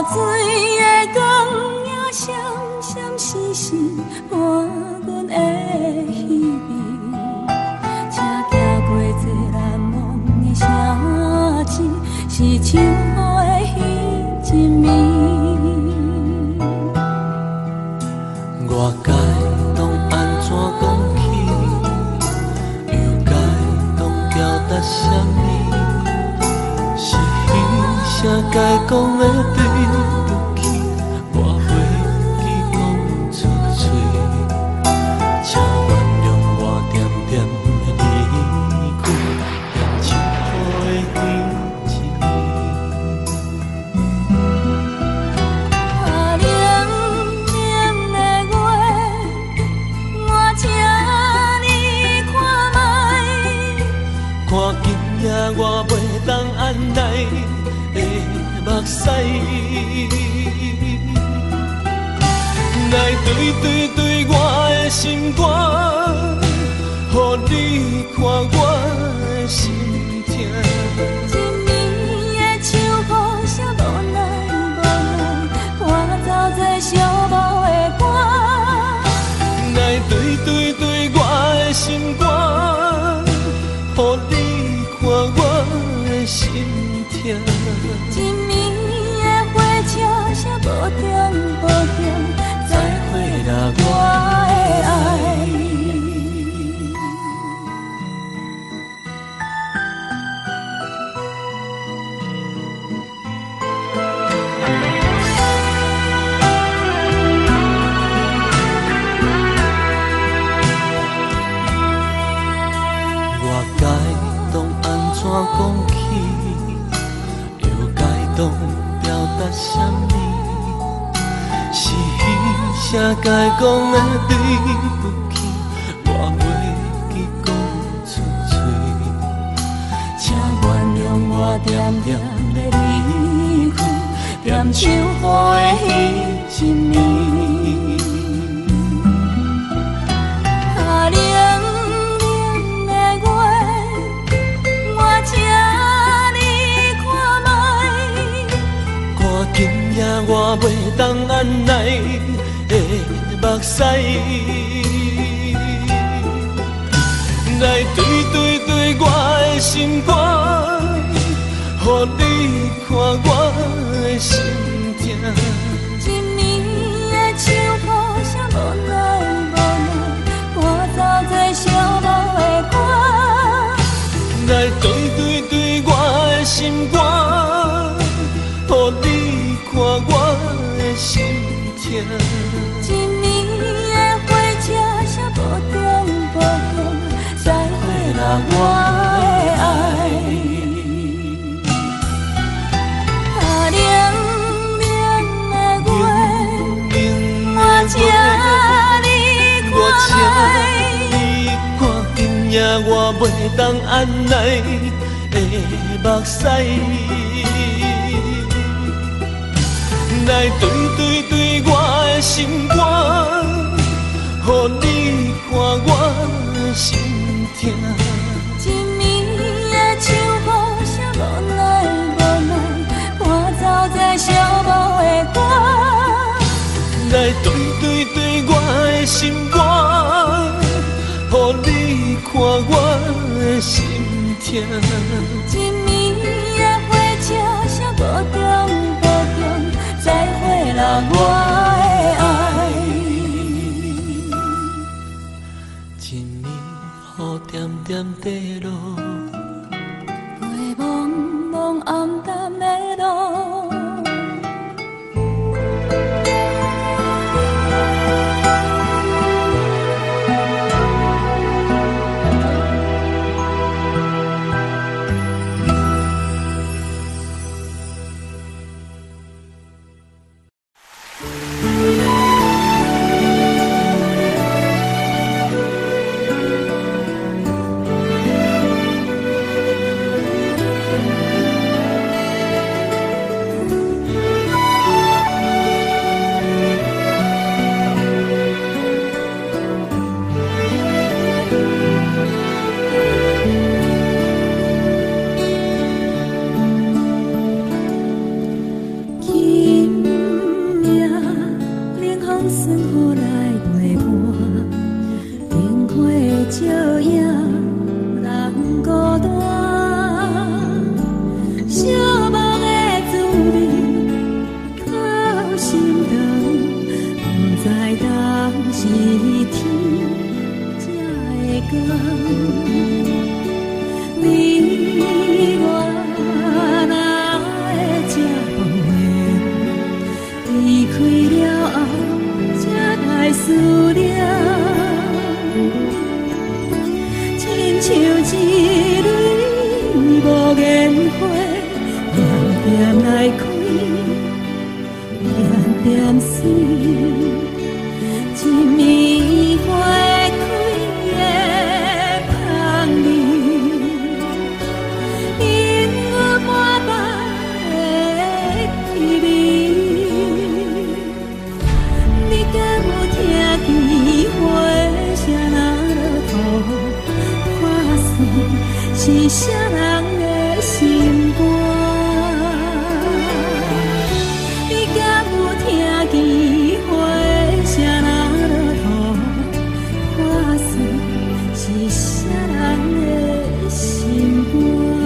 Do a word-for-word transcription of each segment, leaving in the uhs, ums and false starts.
水的光影闪闪闪闪，伴阮的稀微。车行过这难忘的城市，是唱好的彼一暝。 我该当安怎讲起，又该当表达什么？是彼声该讲的对不起，我袂记讲出嘴。请原谅我点点的离开，变唱好的彼一啊，凉凉的月，我请你看卖。 看今夜我袂当按捺的目屎，来对对对我的心肝，予你看我的心痛。 一暝的秋风啥无奈无奈，伴奏这寂寞的歌。 来对对对我的心肝，予你看我的心痛。 一暝的火车啥无停无停，再会啦我的爱。 我该当安怎讲起，又该当表达什么？是彼声该讲的对不起，我袂记讲出嘴。请原谅我点点的离开，点唱好的彼一暝。 啊，凉凉的月，我请你看卖。 看今夜我袂当按捺的目屎，来对对对我的心肝，予你看我的心痛。 一暝的秋风啥无奈无奈，伴奏这寂寞的歌。 来对对对我的心肝，予你看我的心痛。 一暝的火车啥无停无停，再会啦我的爱。啊，凉凉的月，我请你我请看卖。 你看今夜我袂当按捺的目屎，来对对对我的心肝，予你看我的心痛。 一暝的秋风啥无奈无奈，伴奏这寂寞的歌。 来对对对我的心肝，予你看我的心痛。 一暝的火车啥无停无停，再会啦我的爱。 一暝雨点点地落， 陪茫茫暗淡的路。 我算雨来陪伴，灯火照耀人孤单。寂寞的滋味靠心肠，不知当时天才会讲。你我哪会这无缘？离开了后，才来思念。亲像一蕊无言花，点点来开，点点水，一暝花开的香味。是啥人的心肝？你敢有听见花声若落土破碎？是啥人的心肝？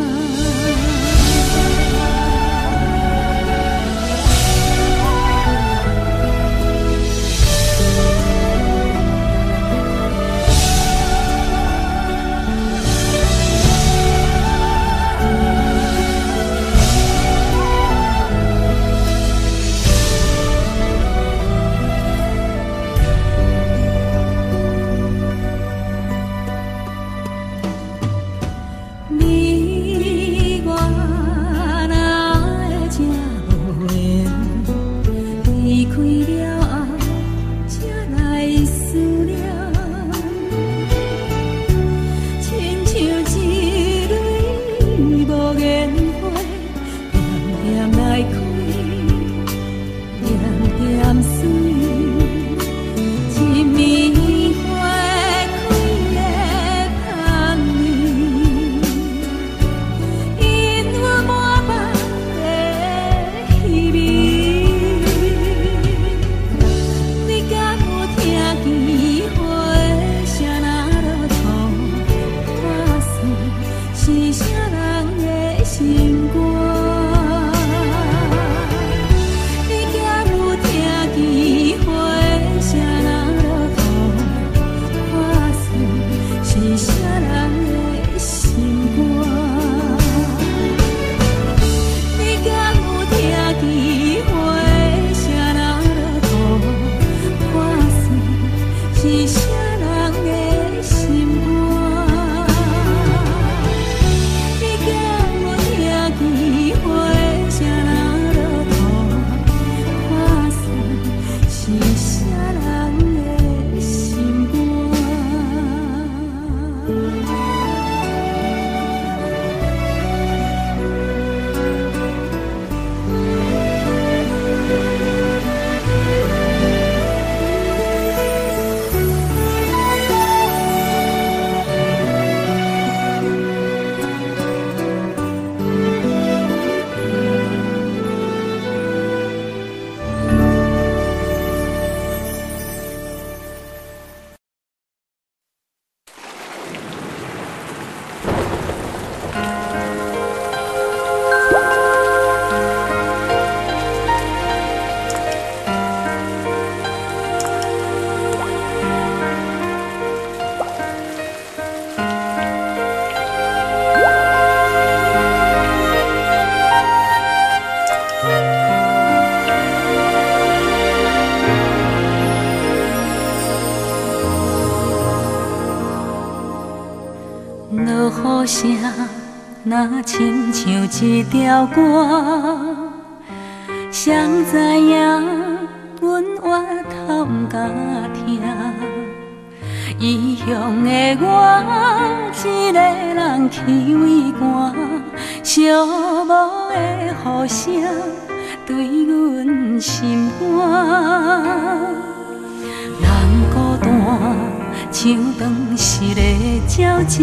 落雨声，若亲像一条歌，谁知影阮活透毋敢听。异乡的我，一个人去畏寒，寂寞的雨声对阮心肝。人孤单，像长逝的鸟只，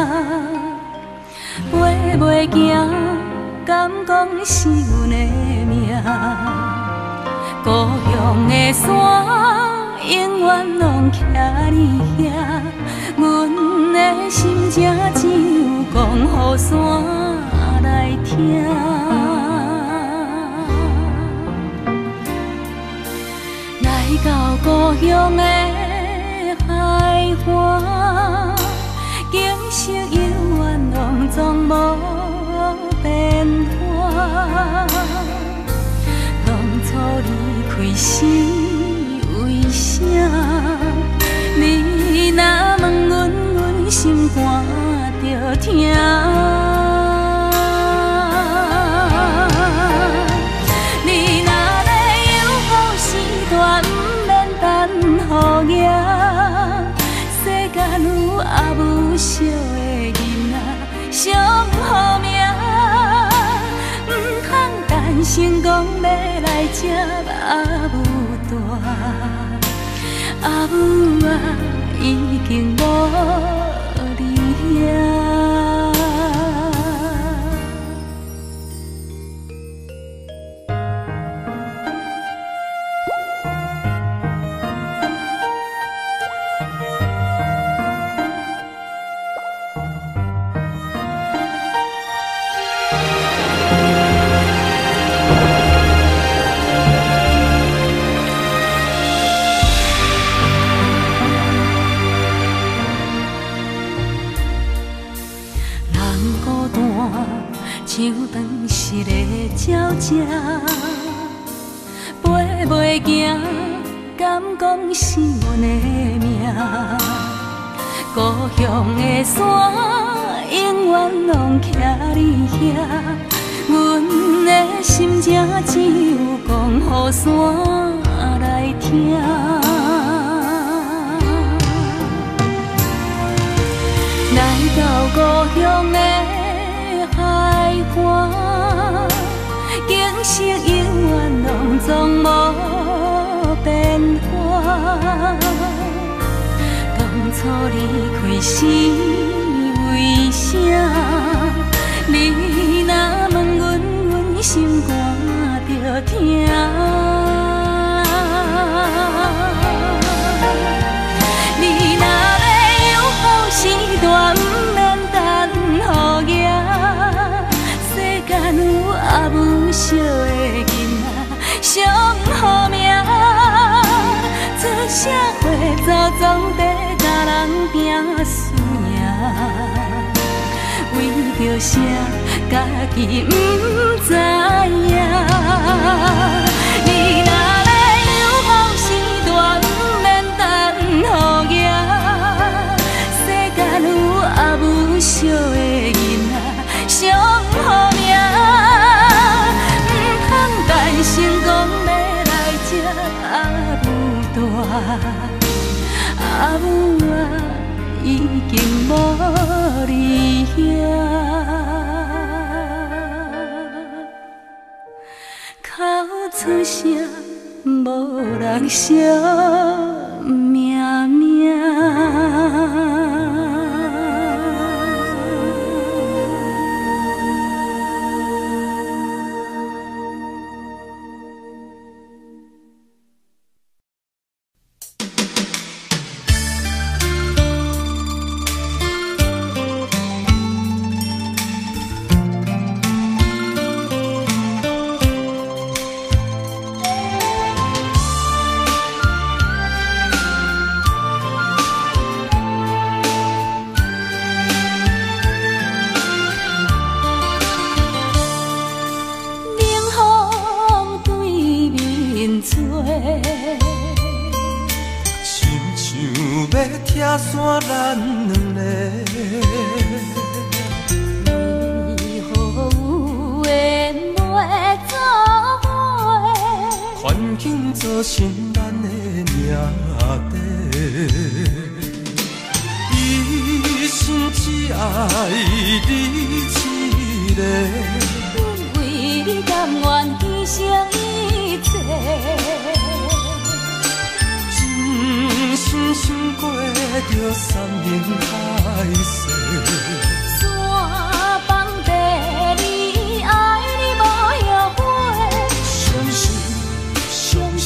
飞袂行，敢讲是阮的命？ 故乡的山，永远拢徛你遐。阮的心情只有讲予山来听。来到故乡的海岸，景色永远拢总无变化。当初离开时为啥？你若问阮，阮心肝着疼。你若要有好时段，不免等雨夜。世间有阿母惜的囡仔，上好命。唔通担心讲要来接阿母大，阿母啊已经无你遐。像长失的鸟只，飞袂行，敢讲是阮的命。故乡的山，永远拢徛你遐。阮的心情只有讲予山来听。来到故乡的海岸，景色永远拢总无变化。当初离开时为啥？你若问阮，阮心肝着疼。你若要有好时段，不免等雨夜。有阿母惜的囡仔，上好命。出社会早总得甲人拼输赢，为着啥家己不知影？你若要有好时段，不免等雨夜。世间有阿母惜的囡仔，上好命。担心讲要来接阿母大，阿母啊已经无你遐。口出声，无人惜命命。 拆散咱两个， 为何有缘袂做伙？ 环境造成咱的命地，一生只爱你一个。 阮为你甘愿牺牲一切。 真心过着山盟海誓， 山崩地离，爱你无后悔。 相信，相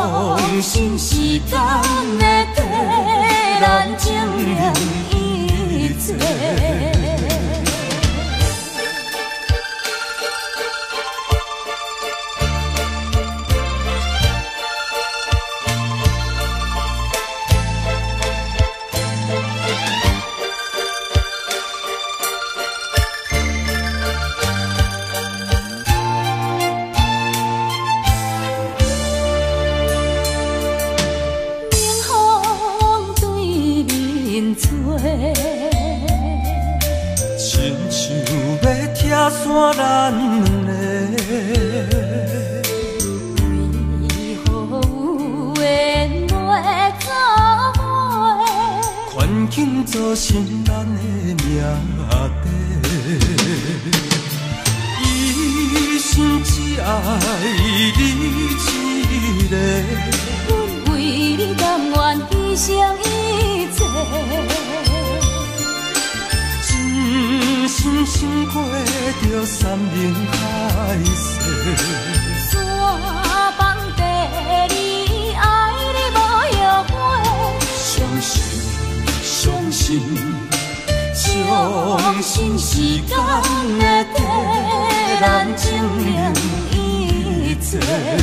相信时间会替咱证明一切。 山咱两个， 为何有缘袂做伙？ 环境造成咱的命地。一生只爱你一个， 阮为你甘愿牺牲一切。 真心想过着山盟海誓， 山崩地离，爱你无后悔。 相信，相信，相信时间会替咱证明一切。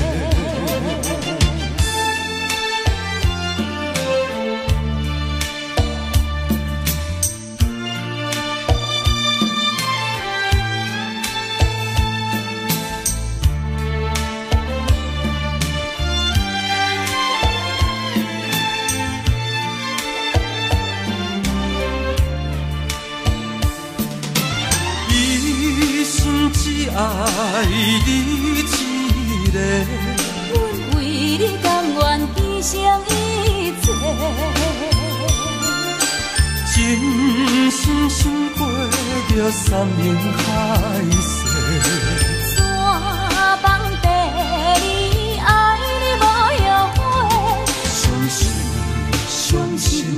只爱你一个， 阮为你甘愿牺牲一切。 真心想过着山盟海誓， 山崩地离，爱你无后悔。 相信，相信，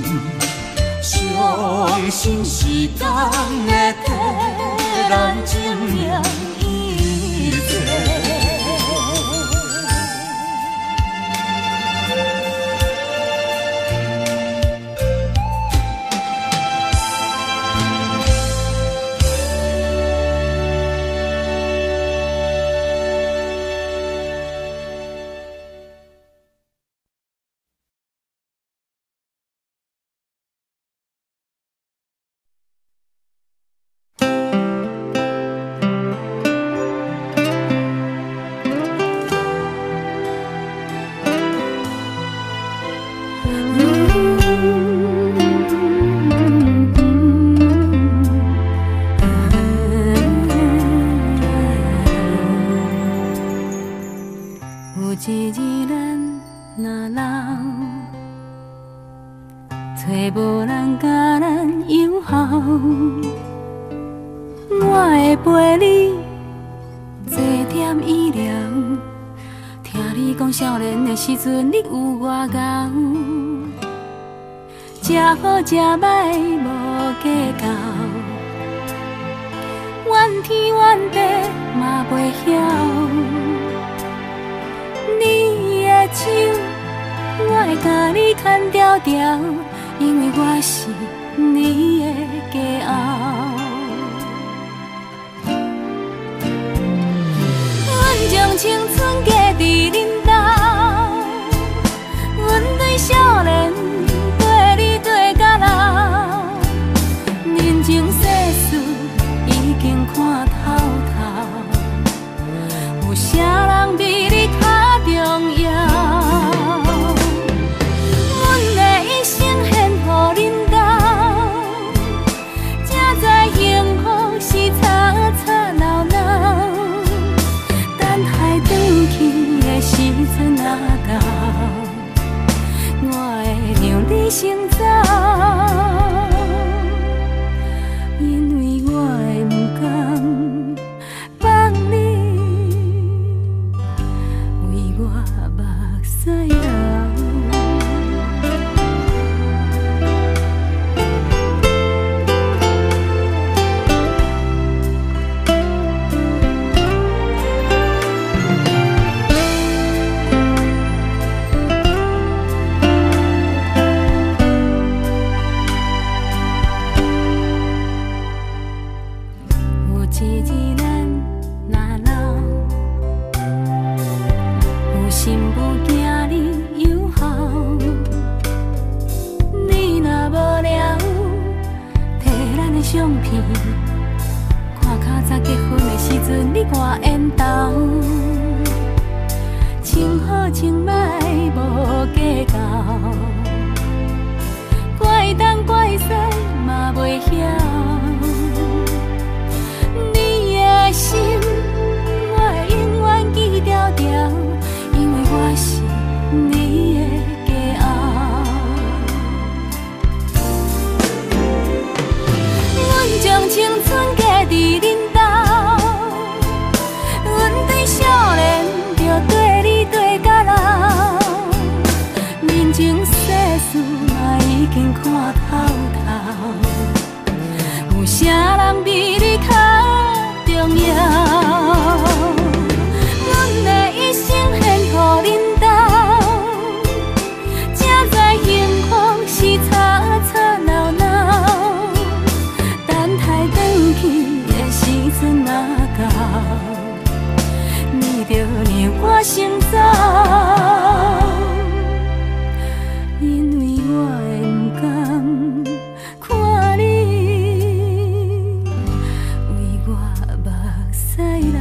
相信时间会替咱证明一切。 时阵你有我共，吃好吃歹无计较，怨天怨地嘛袂晓。你的手，我会甲你牵条条，因为我是你的骄傲。阮将青春加伫恁兜。阮对少年跟你对到老，人情世事已经看透透，有啥人比你较重要？阮的一生献予恁兜，才知幸福是吵吵闹闹，等待转去的时阵若到。我会让你先走，因为我会不甘放你为我目屎流。 经看透透，有啥人比你较重要？阮的一生献予恁兜，才知幸福是吵吵闹闹。等待转去的时阵若到，你就让我先走。因为我会不甘看你为我目屎流。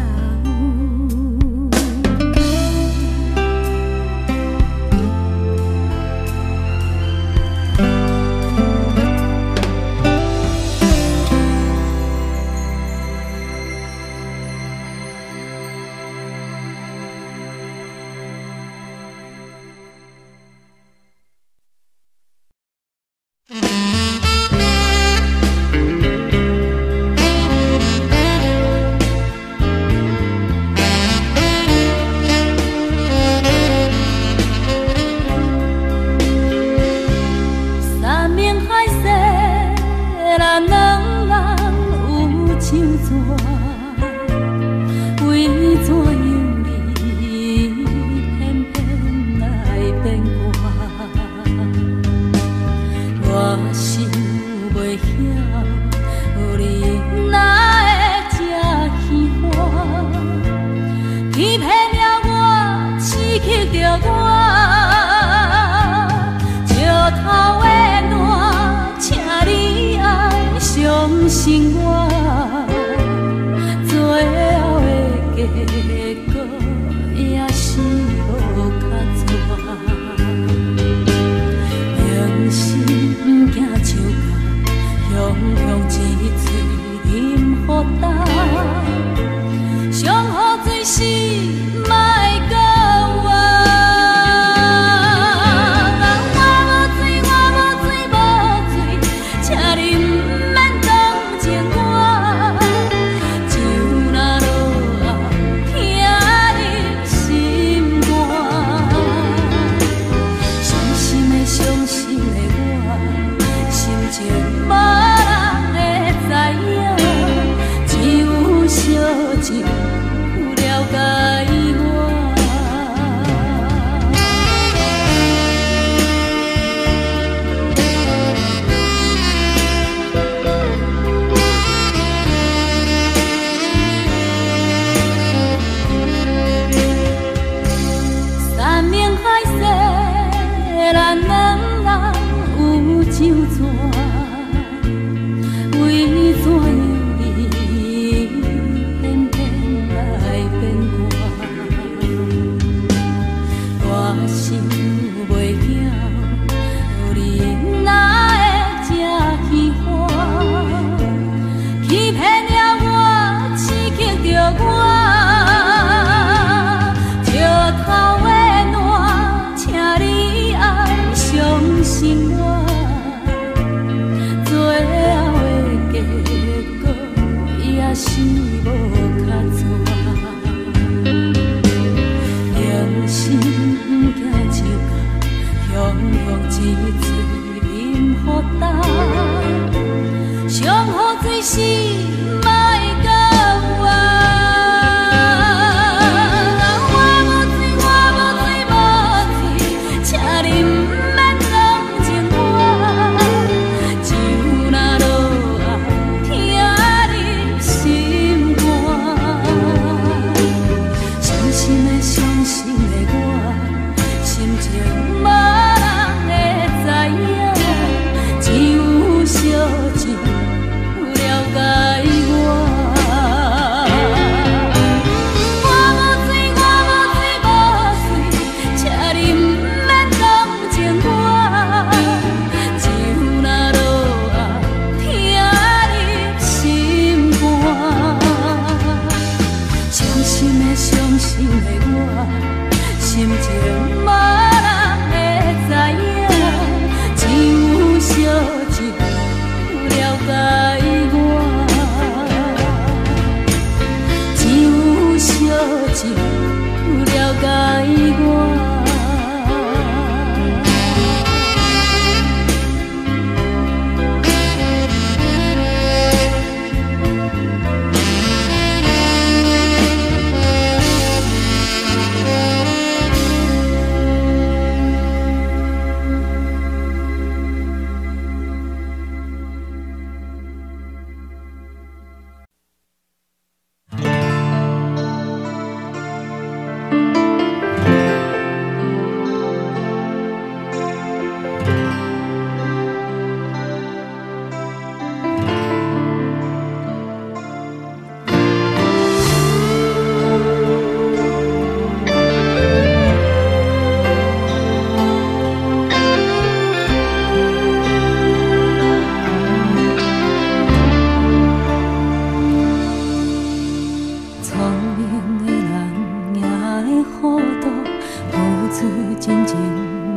只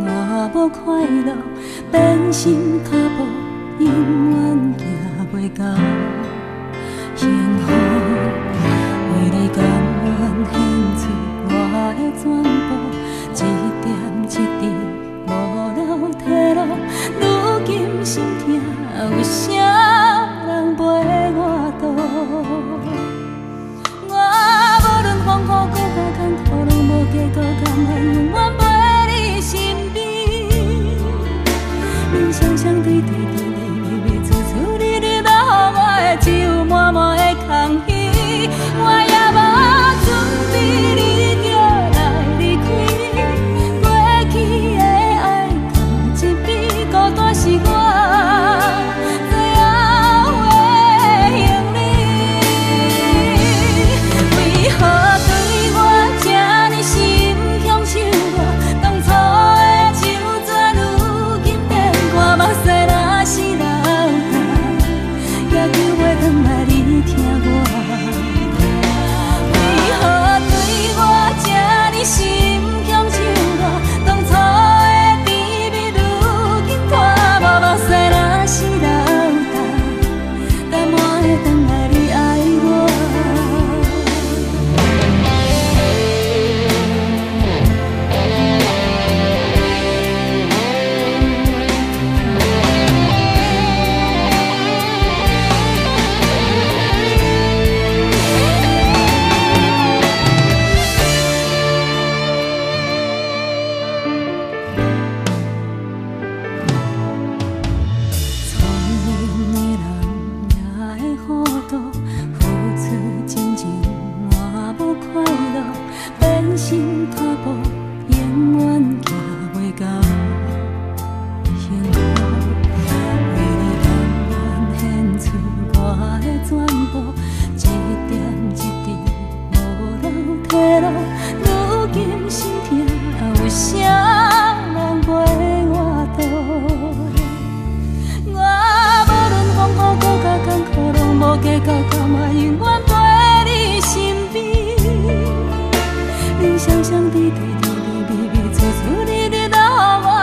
我无快乐，变心脚步永远行袂到幸福。为你甘愿献出我的全部，一点一滴无了退路。如今心痛，为啥人陪我渡？我无论风雨搁较艰苦，拢无计较甘愿永远陪你身边。人双双对对对对美美处处你你留我的只有满满的空虚，我也无准备你叫来离开，过去的爱放一边，孤单是我最后的行李。为何对我这呢心向手热？当初的手纸如今变寒，目屎若是流干，也救袂返来你疼我。为何对我这呢心向手热？当初的甜蜜如今拖无，目屎若是流干，但我会返来你爱我。聪明的人也会糊涂，付出真情换无快乐，变心脚步永远行袂到幸福。为你甘愿献出我的全部，一点一滴无了退路。如今心痛，为啥人陪我渡？我无论风雨搁较艰苦，拢无计较甘愿永远陪你身边。人双双对对对对美美处处你你留我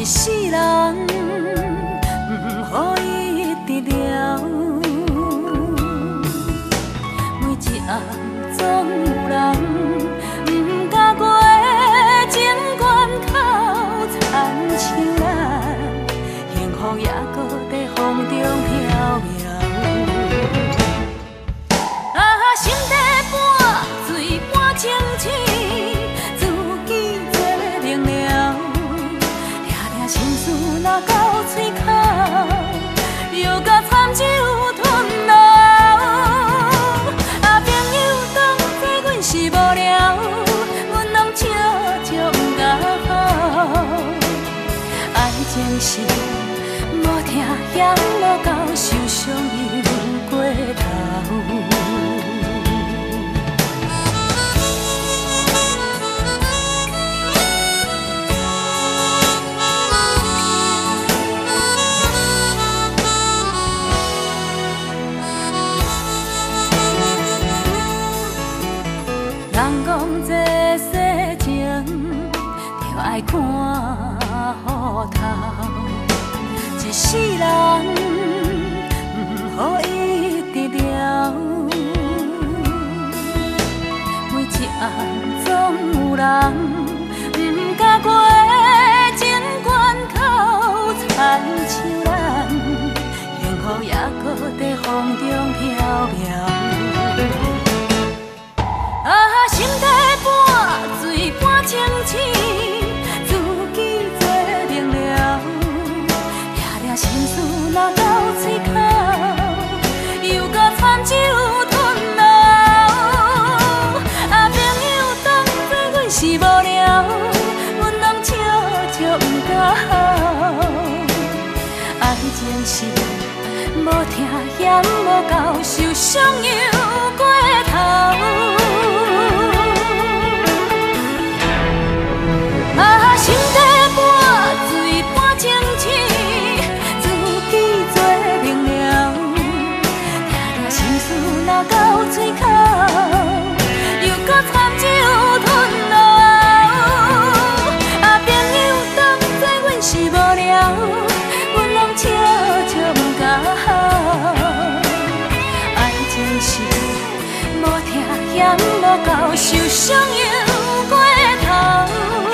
世人不予伊得了，每一暗总有人不敢过情关口残像咱，幸福也搁在风中飘渺。啊，心底半醉半清醒，自己做明了，掠掠心事若到嘴口，又甲惨酒吞落。啊，朋友当作阮是无聊，阮拢笑笑不甲好。爱情是无听嫌无够，受伤又过头。人讲这世情，着爱看好头。一世人不予伊得了，每一暗总有人不敢过情关口残像咱，幸福也搁在风中飘渺。啊，心底半醉半清醒，自己做明了，掠掠心事若到嘴口，又甲惨酒吞落。啊，朋友当作阮是无聊，阮拢笑笑不甲好。爱情是无听嫌无够，受伤又过头。啊，心底半醉半清醒，自己做明了，掠掠心事若到嘴口，又甲惨酒吞落。啊，朋友当作阮是无聊，阮拢笑笑不甲好。爱情是无听嫌无够，受伤又过头。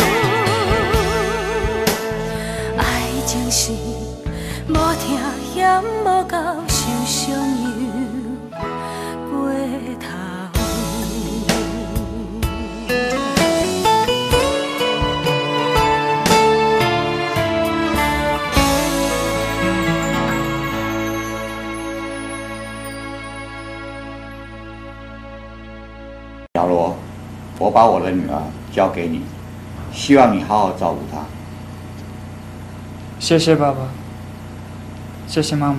情是无听嫌无够，受伤又过头。 小罗，我把我的女儿交给你，希望你好好照顾她。 谢谢爸爸，谢谢妈妈。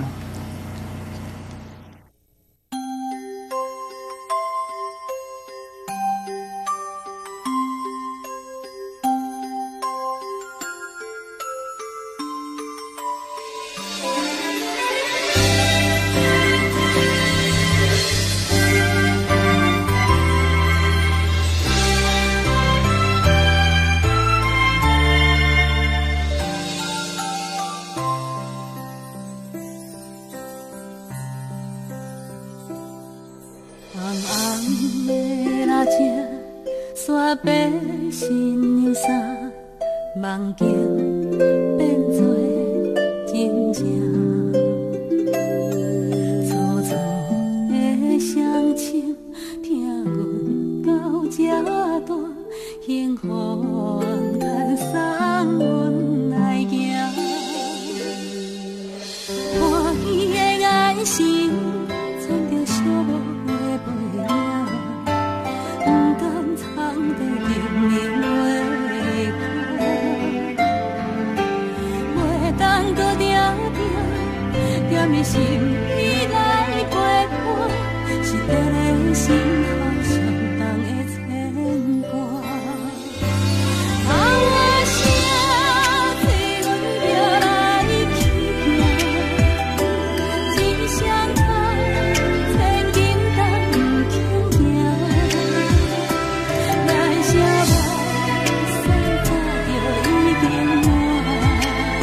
梦境变作真正，粗粗的声情，听阮到这大，幸福牵送阮来行。欢喜的眼神，藏着寂寞的背影，不敢藏在人面话。踮伫心里来陪伴，是伫咧心头上重的牵挂。啊，我声催阮着来去行，一声叹，千斤担不轻行。来声我，山早就已经满。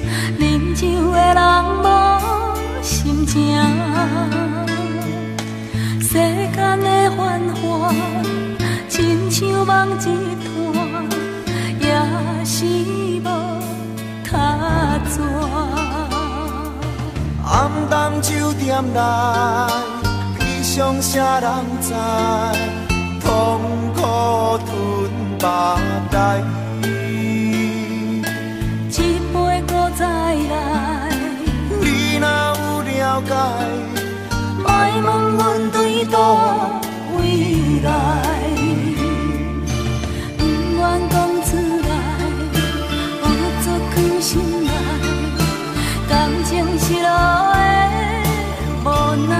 啉酒的人无心情，世间的繁华，亲像梦一团，也是无他纸。 暗淡酒店内，悲伤啥人知？痛苦吞腹内。 一杯搁再来， 你若有了解， 莫问阮对倒未来。不愿讲出来，有作藏心内，感情是路的无奈，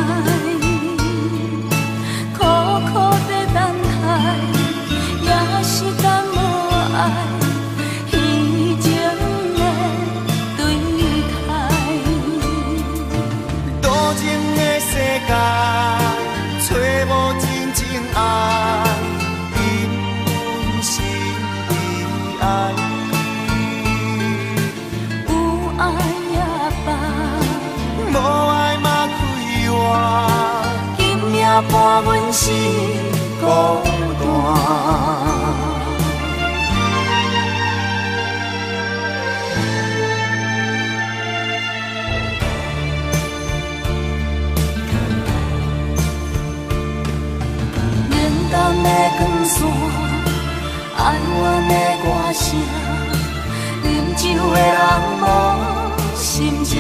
苦苦在等待，也是甘无爱，虚情的对待。 多情的世界，找无真正爱，因阮心里爱。 有爱也罢， 无爱嘛开活， 今夜伴阮是孤单。冷淡的光线，哀怨的歌声，啉酒的人无心情。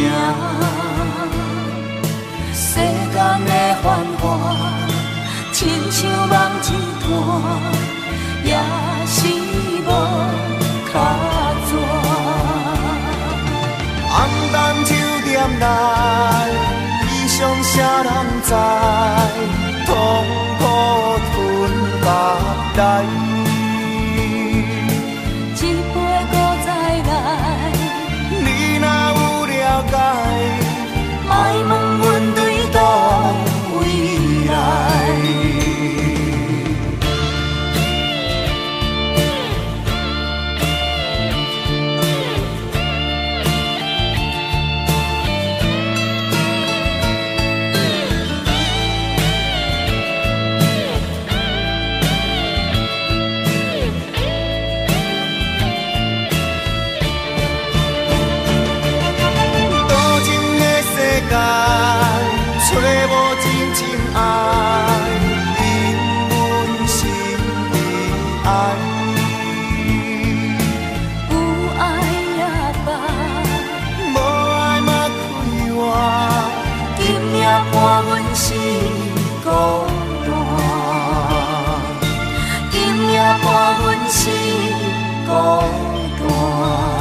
世间的繁华，亲像梦一团，也是无他纸。 暗淡酒店内，悲伤啥人知？痛苦吞腹内。 一杯搁再来， 你若有了解， 莫问阮对倒未来。 找无真正爱，因阮心里爱。 有爱也罢， 无爱嘛开活， 今夜伴阮是孤单。今夜伴阮是孤单。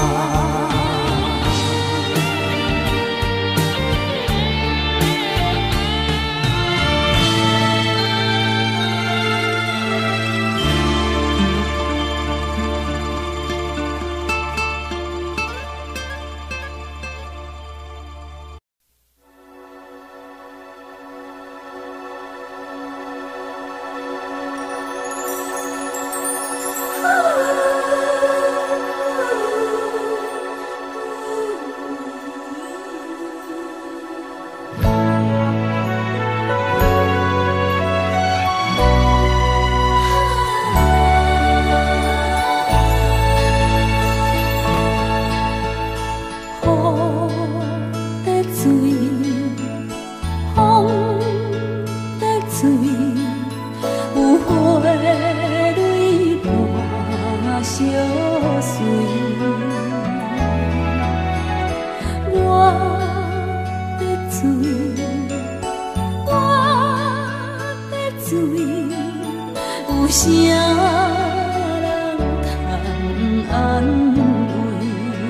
有啥人通安慰？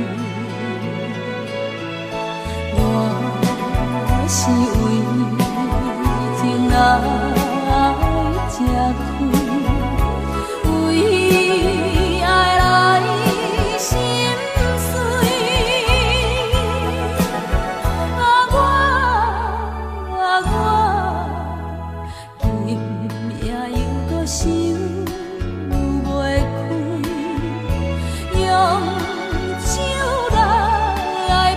我是为情来吃亏，为爱来心碎。啊我啊我，今夜又搁想袂开，用酒来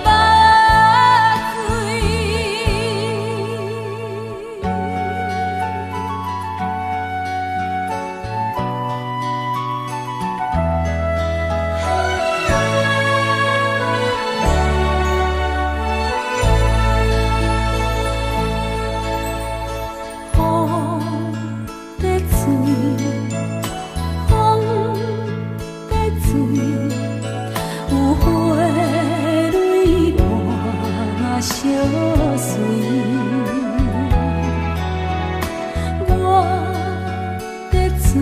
相随。我在醉，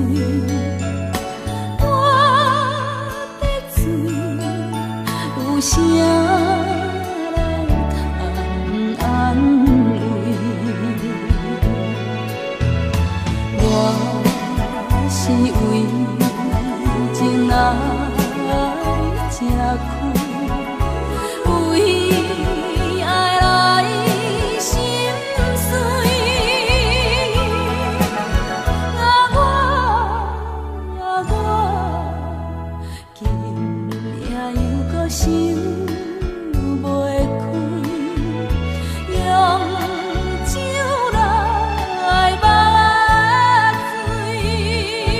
我在醉，有啥来通安慰？我是为情爱才开。为爱来心碎，啊我啊我，今夜又搁想袂开，用酒来抹醉。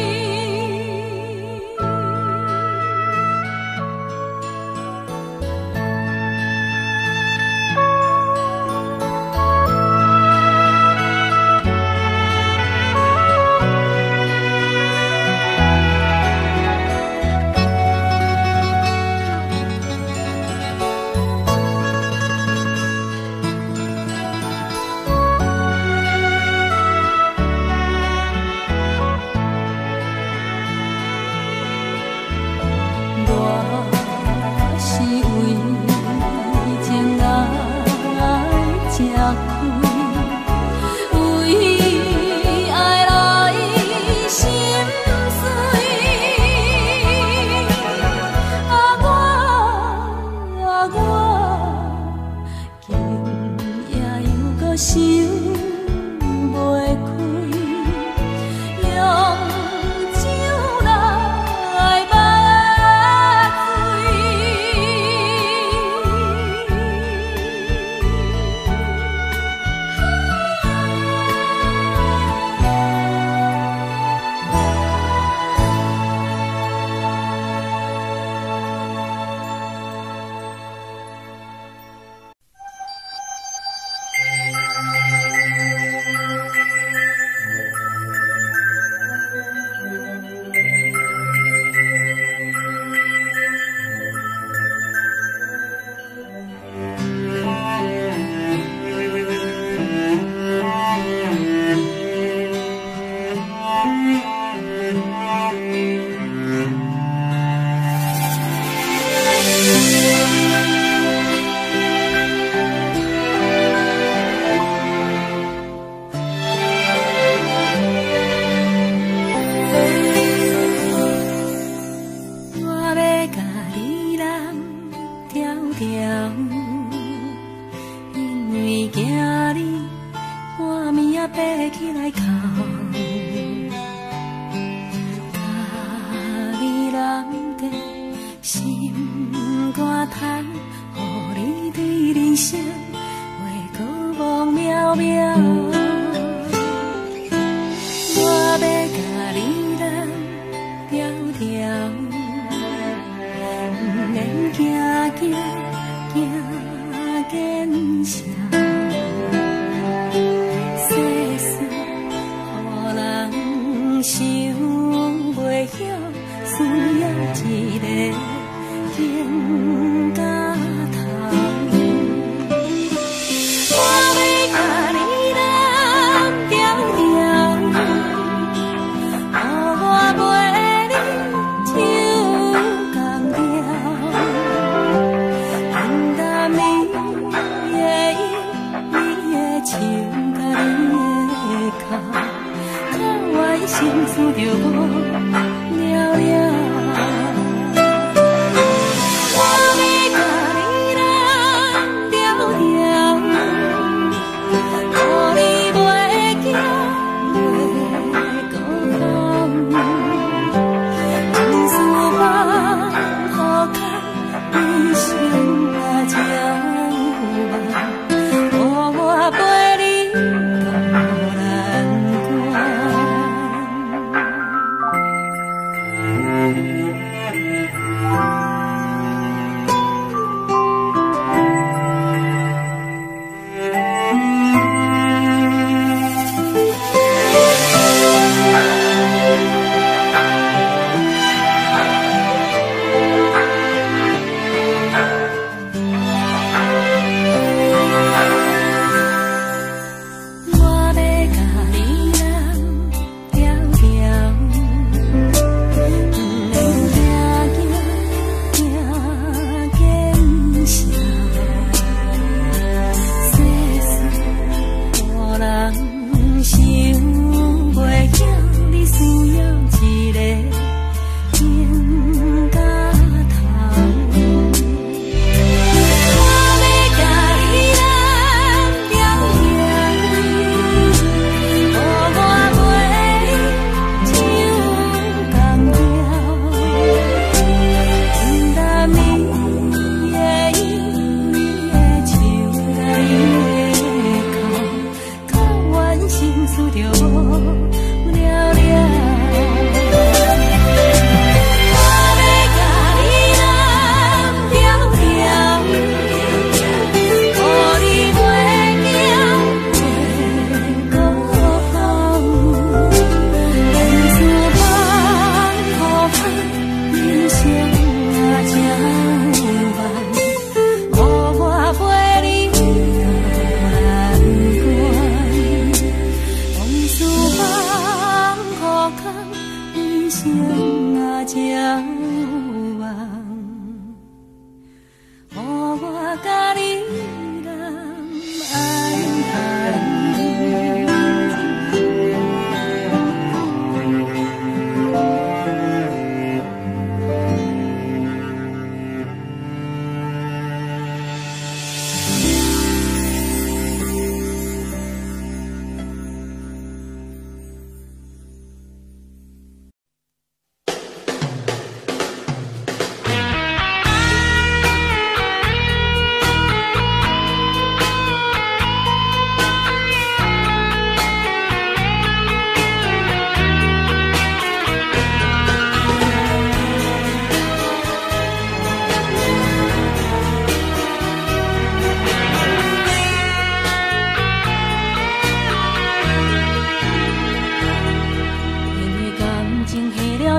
想袂开，用酒来抹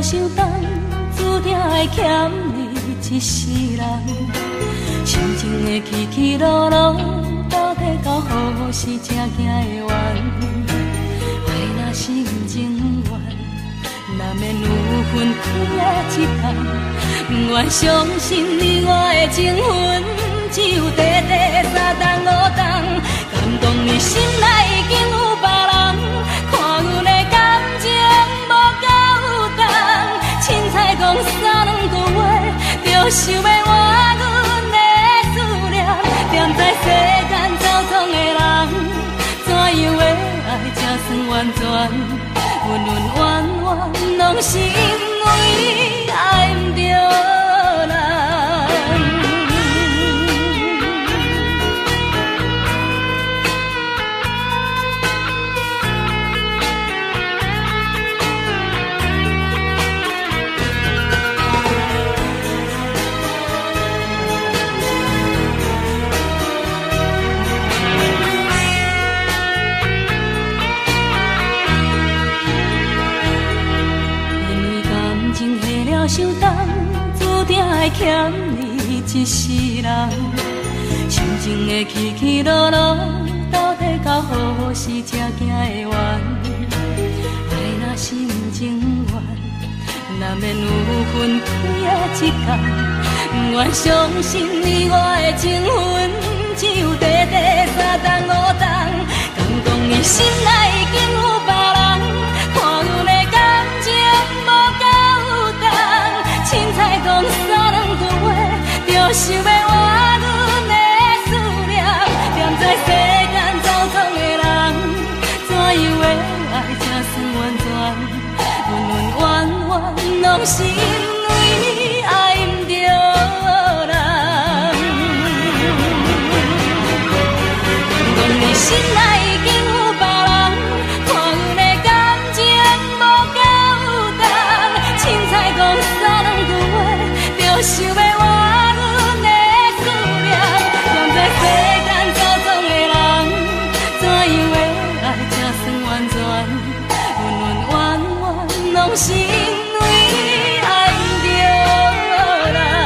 伤重，注定会欠你一世人。心情的起起落落，到底到何时才行会完？爱若是不情愿，难免有分开的一天。不愿相信你我的情分，只有短短三冬五冬。敢讲你心内已经有别人，看阮的感情无够重。凊彩讲三两个月，就想要换阮的思念。踮在世间走总的人，怎样的爱才算完全？恩恩怨怨，拢是因为爱不着人。伤重，注定会欠你一世人。心情的起起落落，到底到何时才行会完？爱若是不情愿，难免有分开的一天。不愿相信你我的情分，只有短短三冬五冬。敢讲你心内已经有别人，看阮的感情无够。凊彩讲三两个月，就想要换阮的思念。踮在世间走总的人，怎样的爱才算完全？恩恩怨怨，拢是因为爱不着人。讲你心内已经有别人，看阮的感情无够重。凊彩讲三两个月，就想要换阮的思念。踮在世间走总的人，怎样的爱才算完全？恩恩怨怨，拢是因为爱不着人。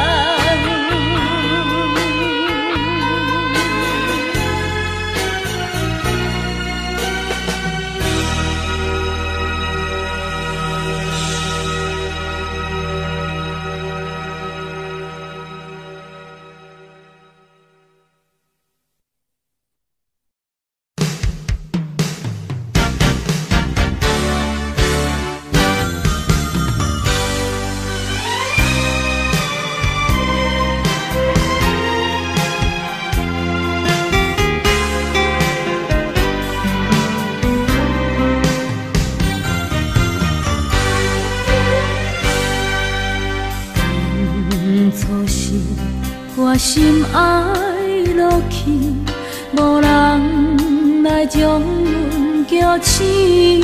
我心爱落去，无人来将阮叫醒。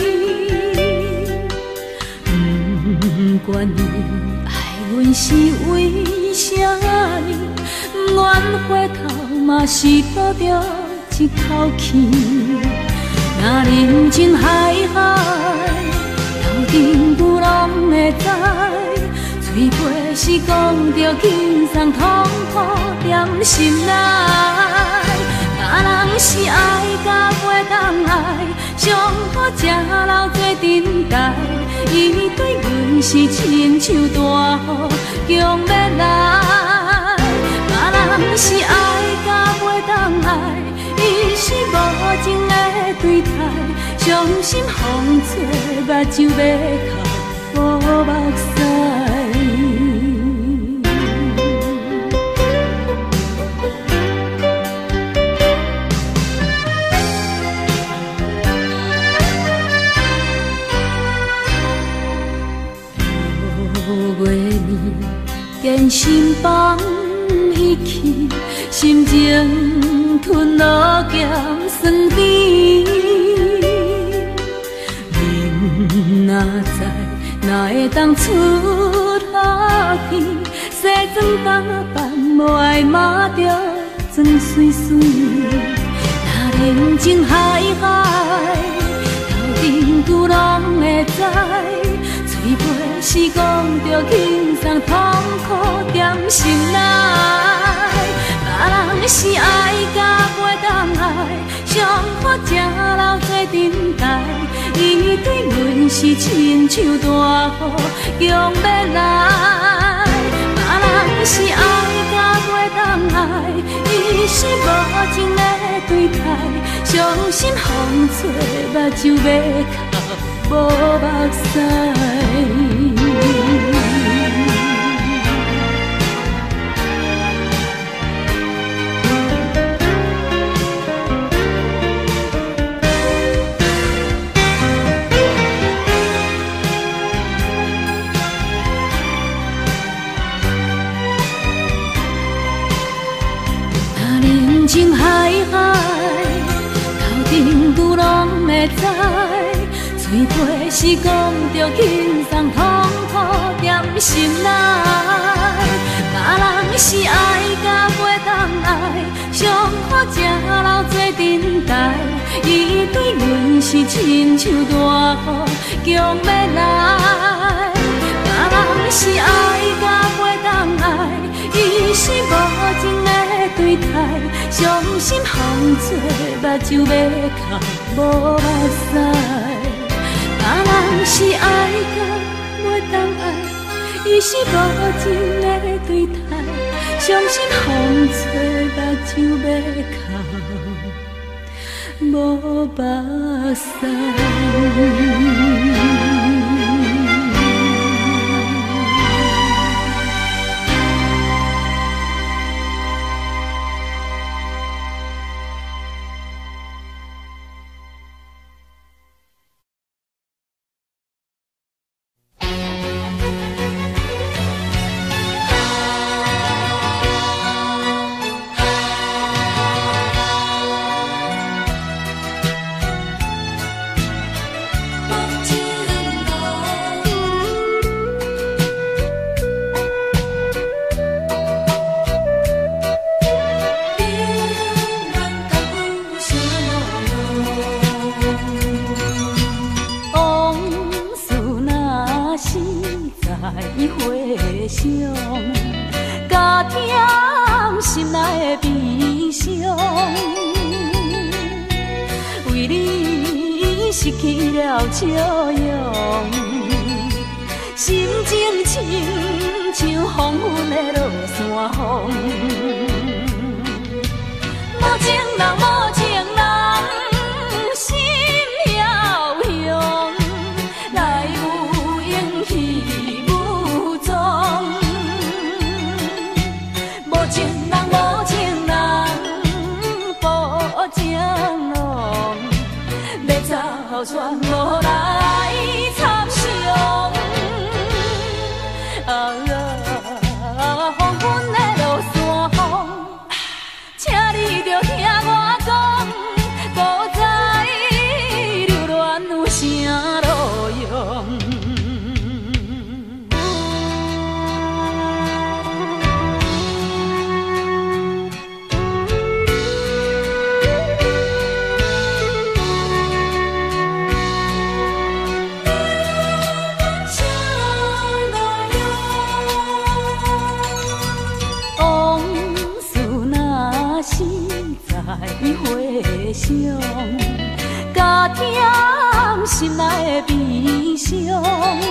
不管你爱阮是为什么，不愿回头嘛是抱着一口气。若人情海海，头顶牛拢会知。嘴皮是讲着轻松痛苦踮心内，若人是爱甲袂当爱，上好吃老做阵代。伊对阮是亲像大雨强要来，若人是爱甲袂当爱，伊是无情的对待。伤心风吹目睭要哭无目屎。见心放彼去，心情吞落咸酸甜。明若知，哪会当出下去？西装打扮无爱抹着妆水水。若人情海海，头顶牛拢会知。嘴皮是是讲着轻松痛苦踮心内，别人是爱甲袂当爱，上好吃老做阵台，伊对阮是亲像大雨强要来。别人是爱甲袂当爱，伊是无情的对待，伤心风吹目睭要哭无目屎。人情海海，头顶拄拢会知，嘴皮是讲着轻松痛苦踮心内。别人是爱甲袂当爱，上好吃老做阵台，伊对阮是亲像大雨强要来。别人是爱甲袂当爱，伊是无情的对待，伤心风吹目睭要哭无目屎。别人是爱甲袂当爱，伊是无情的对待，伤心风吹目睭要哭无目屎。笑容，心情亲像风云的落山风。无情人，无情人，心飘扬，来有影去无踪。无情人，无情人，不情浓，要走全无来插上。啊啊，风云的落山风，请你着听我讲，不知流恋有啥路用。回想，加添心内的悲伤，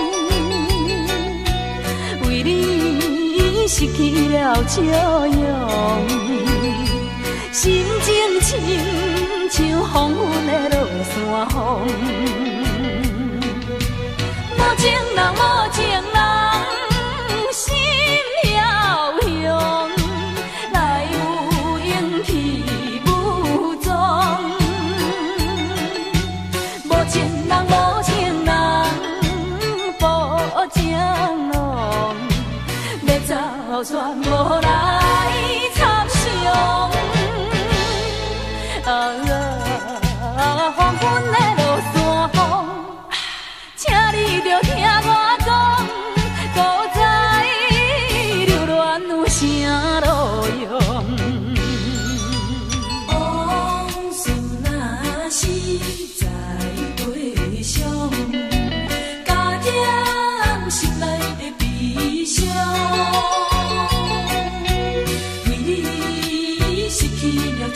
为你失去了笑容，心情亲像风云的落山风。无情人，无情人，心飘扬，来有影去。无情人，无情人，不情浓，要走全无来插上。啊啊，风云的落山风，请你着听我讲，不知流恋有啥路用。往事若是在回想，加添心内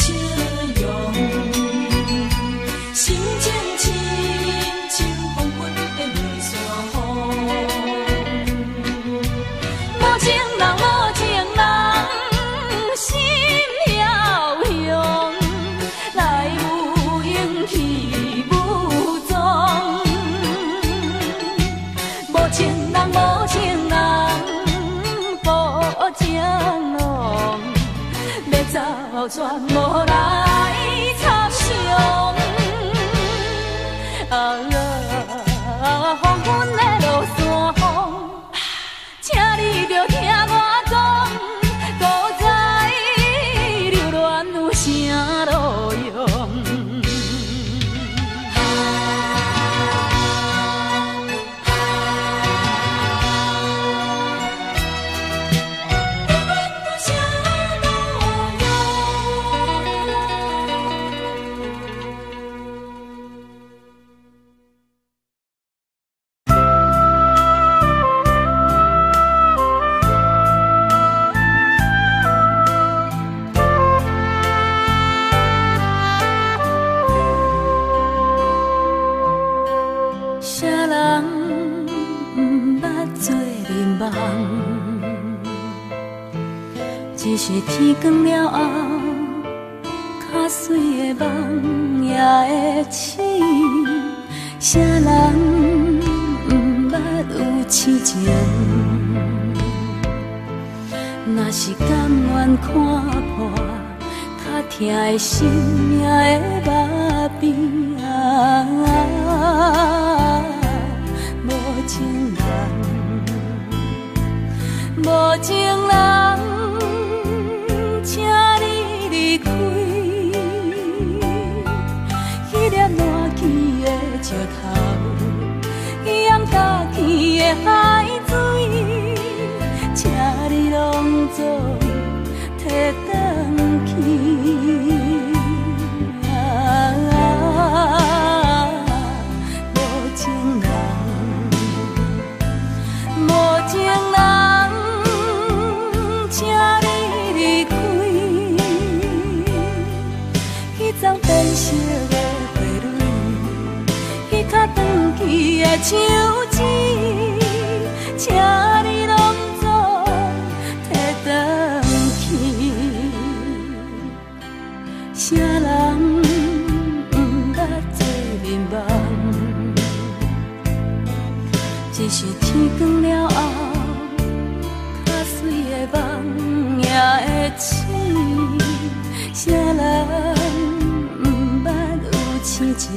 笑容，心情亲像黄昏的落山风。无情人，无情人，心飘扬，来有勇气无踪。无情人，无情人，不情浓，要走全无来插上。啊，黄昏的落山风，请你着听我讲，古早流恋有啥路用？啥人毋捌做眠梦？只是天光了后，较水的梦也会醒。啥人毋捌有痴情？若是甘愿看破，较疼的心也会麻痹啊。无情人，无情人，请你离开。迄粒烂去的石头，淹家己的海水，请你拢总摕转去。变色的花蕊，迄较长去的手指，请你拢总摕转去。啥人毋捌做眠梦？只是天光了后，较水的梦也会醒。啥人？痴情，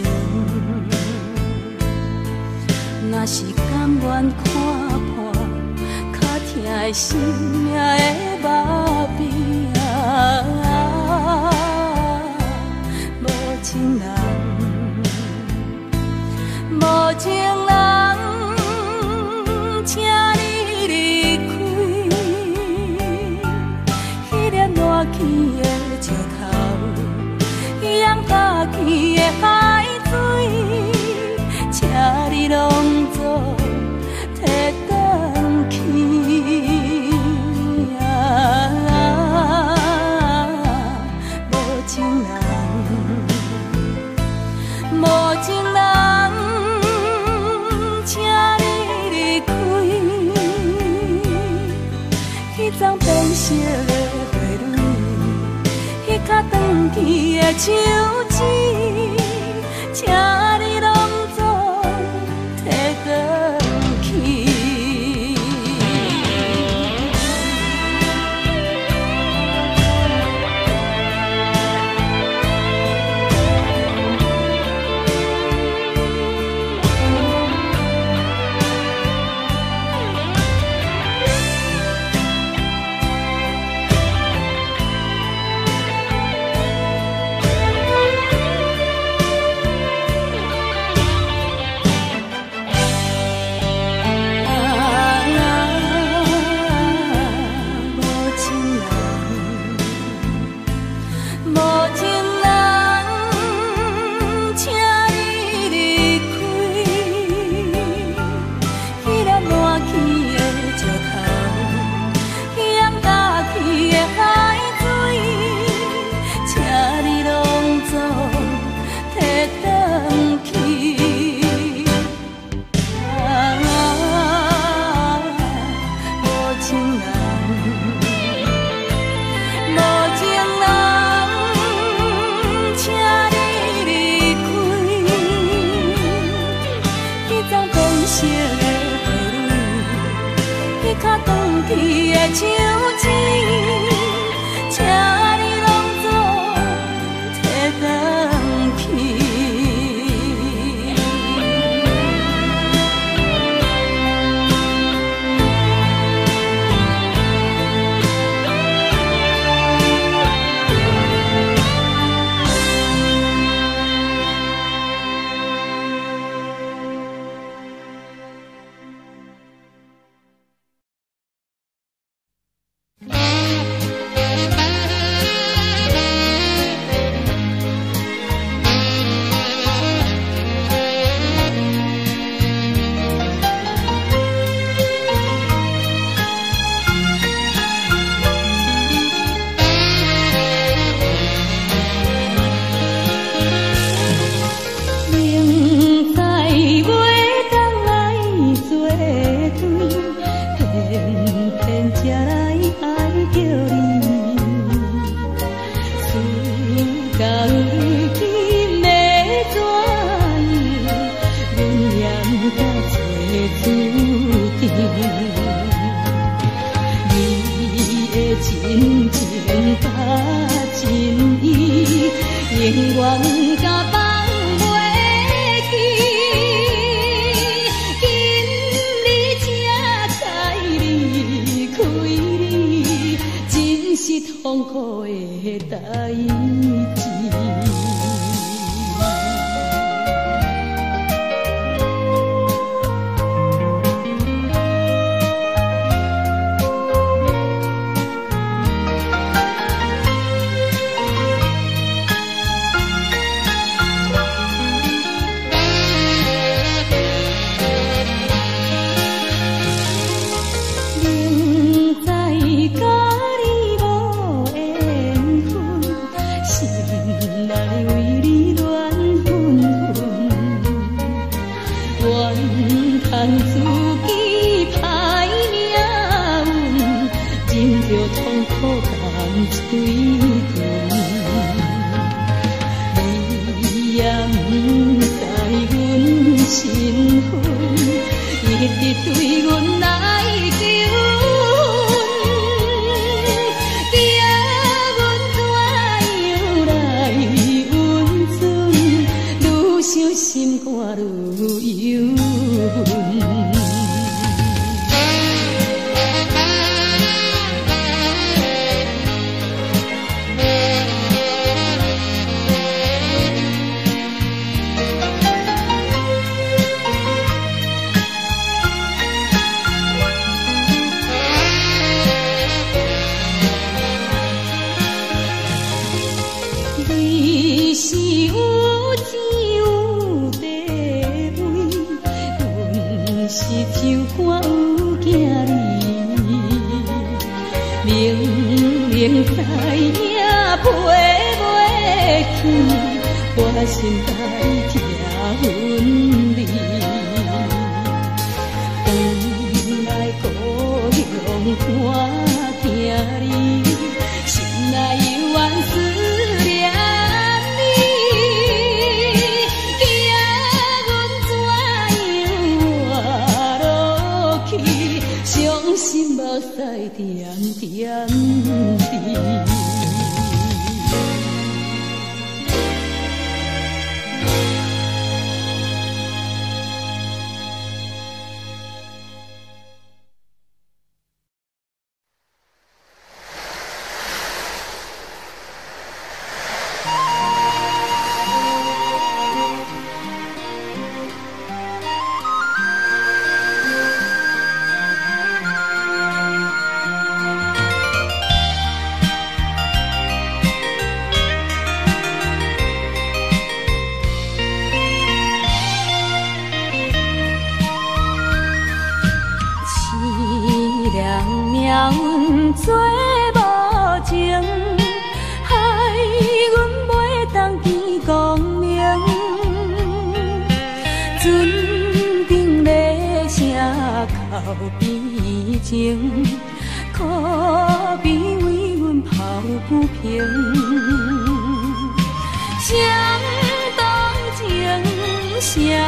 若是甘愿看破，较疼的心也会麻痹啊。无情人，无情人，请你离开。迄粒烂去的石头，淹家己的海水，请你拢总摕转去啊！无情人，无情人，请你离开。迄丛变色的花蕊，迄较长去的手指，请你拢总摕转去。 去的手指，请你拢总摕返去。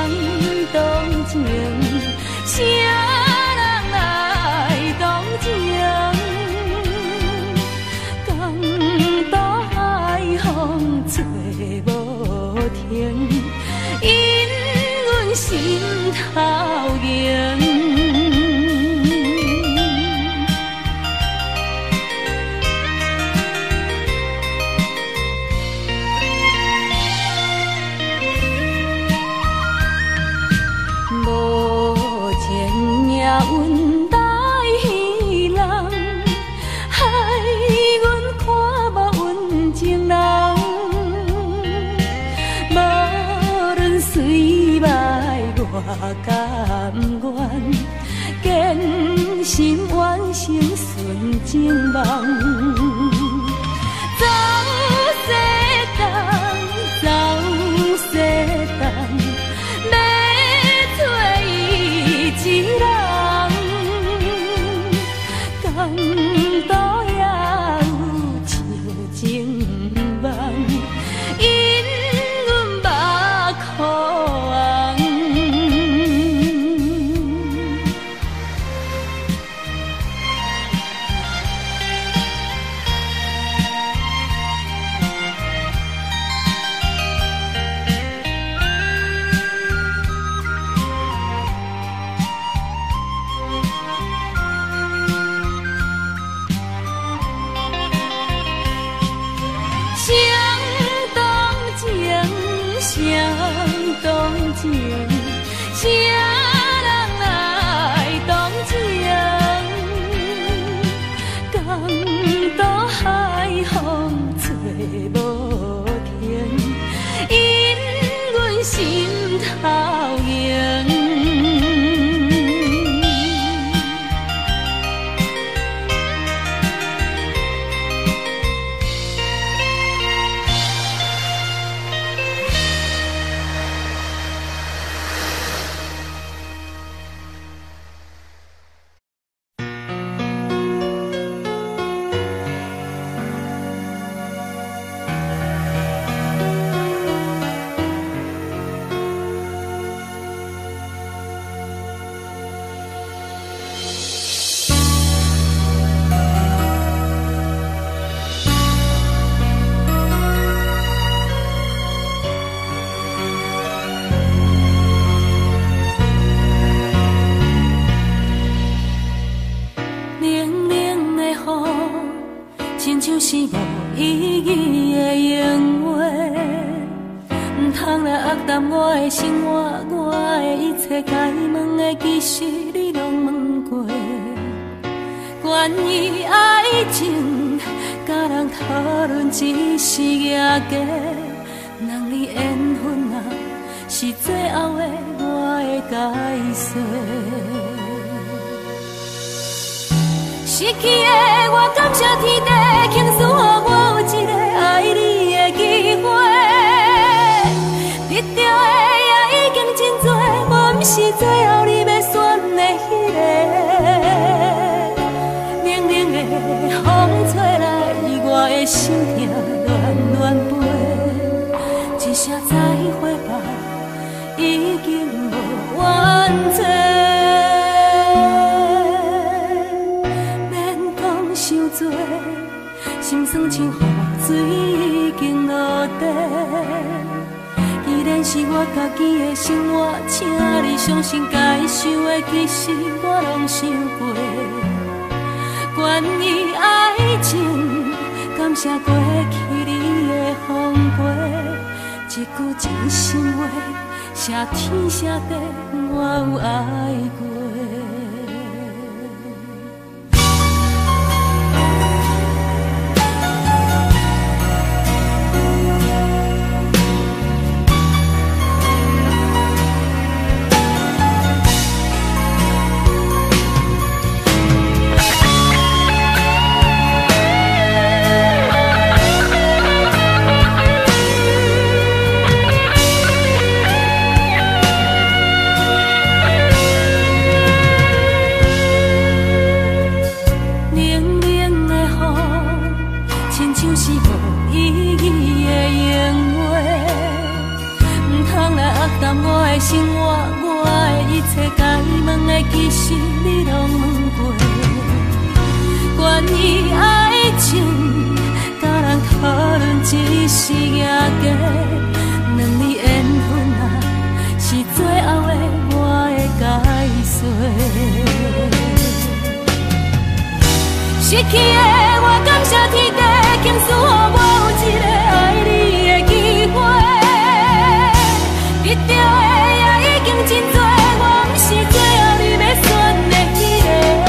情，啥人来同情？ 甲不愿，坚心完成纯情梦。走西东，走西东，要找伊一人。港岛也有笑情梦，因阮目眶红。谁同情？谁人来同情？港岛海风吹无停，因阮心头硬。是无意义的言话，唔通来恶淡我的生活，我的一切该问的，其实你拢问过。关于爱情，甲人讨论只是野价，人离缘分啊，是最后的我的解释。失去的我感谢天地，倾诉予我有一个爱你的机会。得到的也已经真多，我不是最后你要选的迄个。冷冷的风吹来，我的心痛乱乱飞。一声再会吧，已经无完整。心酸像雨水已经落地，既然是我家己的生活，请你相信该想的其实我拢想过。关于爱情，感谢过去你的风陪，一句真心话，谢天谢地，我有爱过。生活，我的一切该问的，其实你拢问过。关于爱情，甲人讨论只是野价，两字缘分啊，是最后的我的解释。失去的我感谢天地，倾诉予我有一个爱你的机会。得到的也已经真多，我不是最后你要选的迄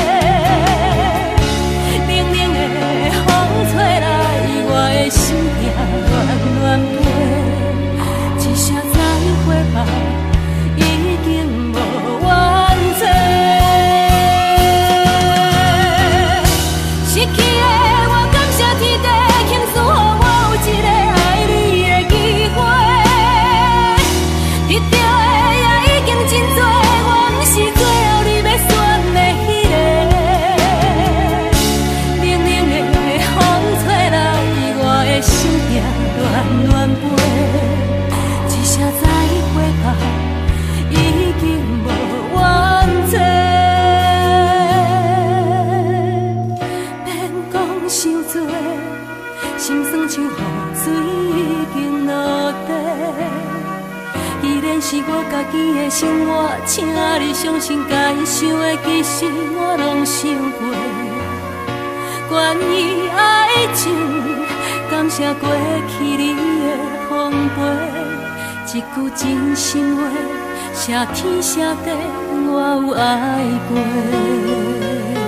个。冷冷的风吹来，我的心痛乱乱飞。一声再会吧，已经。 是我家己的生活，请你相信，该想的其实我拢想过。愿意爱情，感谢过去你的奉陪，一句真心话，谢天谢地，我有爱过。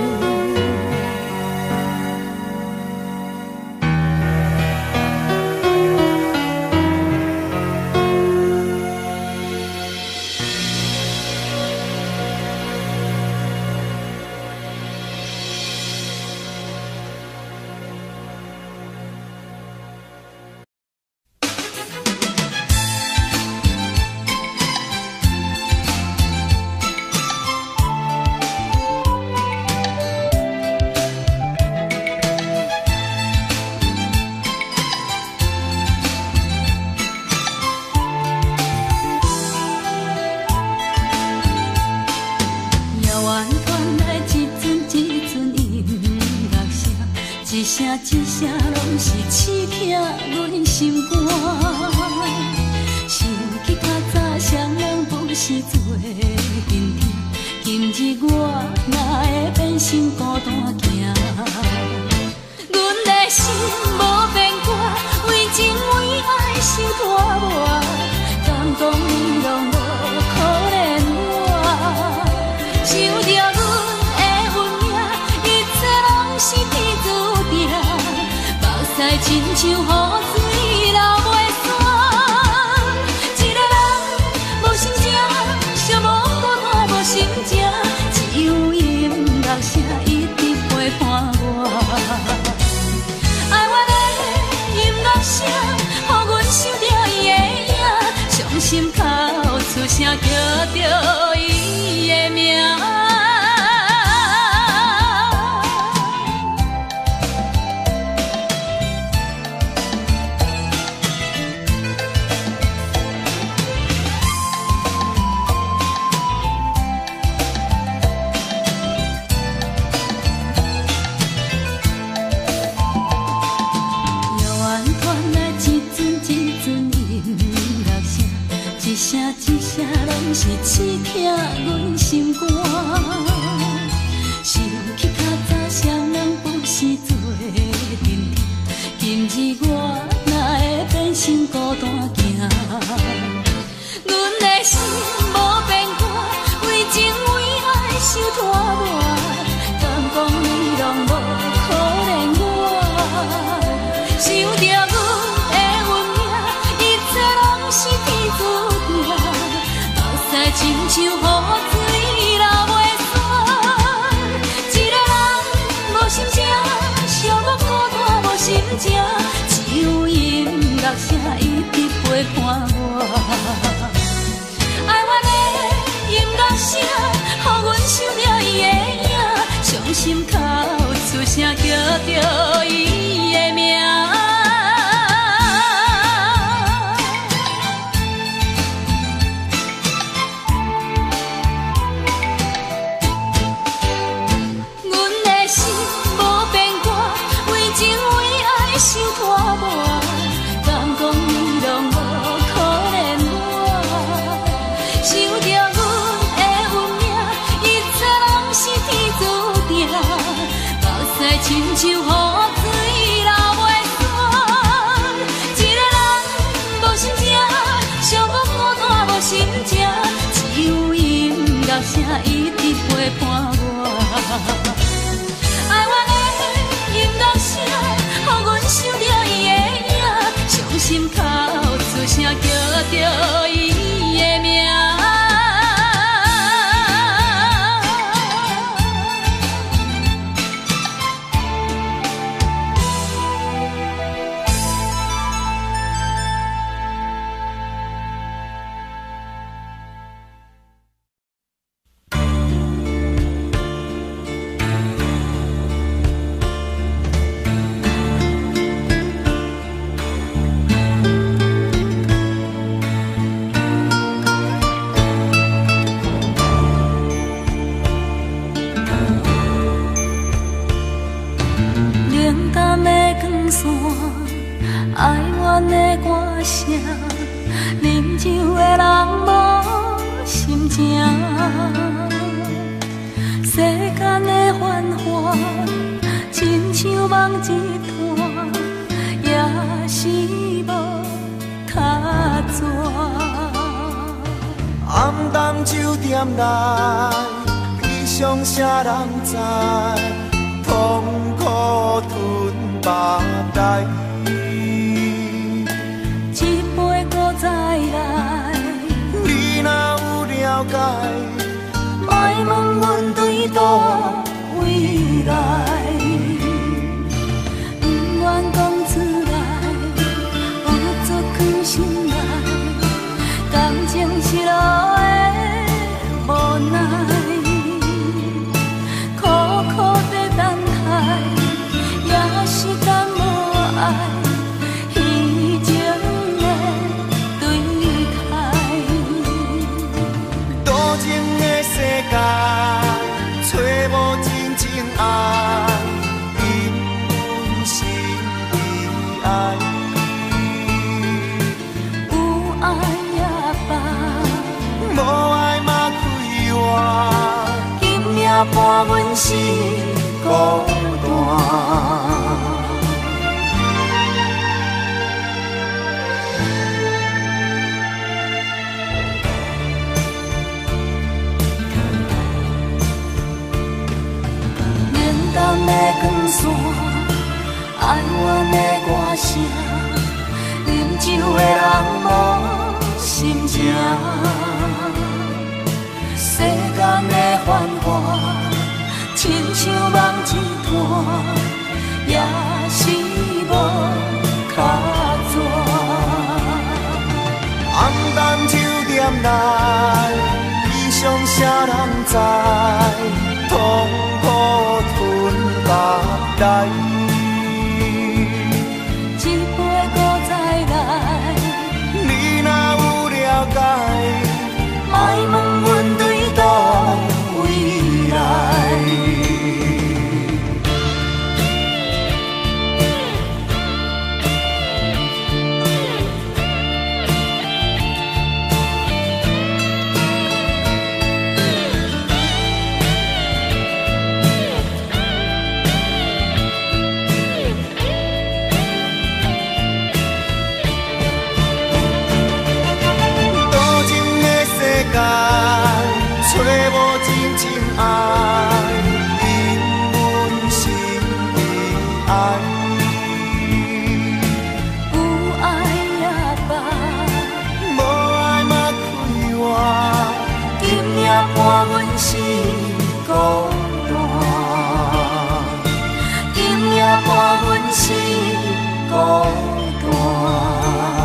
一声一声拢是刺痛阮心肝，想起较早双人不是做阵阵，今日我哪会变成孤单行？阮的心无变卦，为情为爱受拖磨，敢讲你拢无可怜我？想着阮的运命，一切拢是天注定，目屎亲像雨水流袂散。一个人无心情，寂寞孤单无心情，只有音乐声一直陪伴我。爱我的音乐声，予阮想着伊的影，伤心哭出声叫着伊的名。一声一声拢是刺痛阮心肝，想起较早双人不是做阵阵，今日我哪会变成孤单行？阮的心无变卦，为情为爱受拖磨，敢讲你拢无可怜我？想着阮的运命，一切拢是天注定。亲像雨水流袂散，一个人无心情，寂寞孤单无心情，只有音乐声一直陪伴我。爱我的音乐声，予阮想着伊的影，伤心哭出声叫着伊的名。受拖磨，敢讲你拢无可怜我？想着阮的运命，一切拢是天注定，目屎亲像雨水流袂散。一个人无心情，寂寞孤单无心情，只有音乐声一直陪伴我。爱我的音乐声，予阮想着伊的影，伤心哭出声叫着伊的名。 世间的繁华，亲像梦一团，也是无卡纸。 暗淡酒店内，悲伤啥人知？痛苦吞腹带。 一杯搁再来， 你若有了解， 莫问阮对倒未来。不愿讲出来，有足藏心内，感情是路的无奈。苦苦在等待，也是甘无爱，虚情的对待。 多情的世界，找无真正爱，因阮心已爱。 有爱也罢， 无爱嘛开活， 今夜伴阮是孤单。冷淡的光线，哀怨的歌声，饮酒的人无心情。世间的繁华，亲像梦一团，也是无卡纸。 暗淡酒店内，悲伤啥人知？痛苦吞腹带。 一杯搁再来， 你若有了解， 莫问阮对倒未来。 找无真正爱，因阮心已爱。 有爱也罢， 无爱嘛开活， 今夜伴阮是孤单。今夜伴阮是孤单。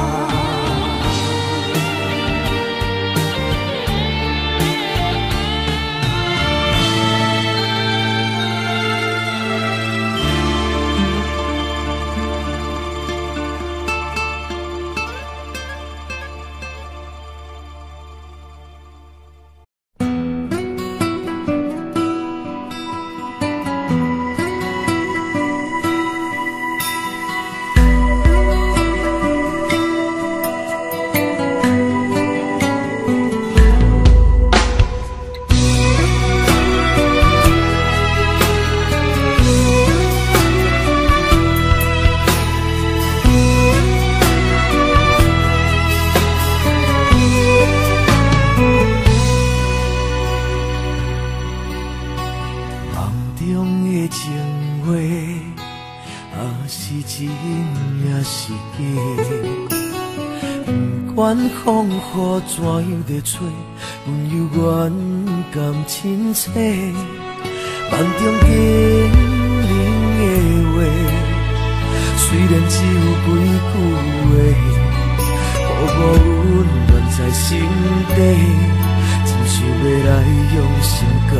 管风雨怎样在吹，阮犹原甘亲切。梦中经人的话，虽然只有几句话，薄薄温暖在心底，真想要来用心交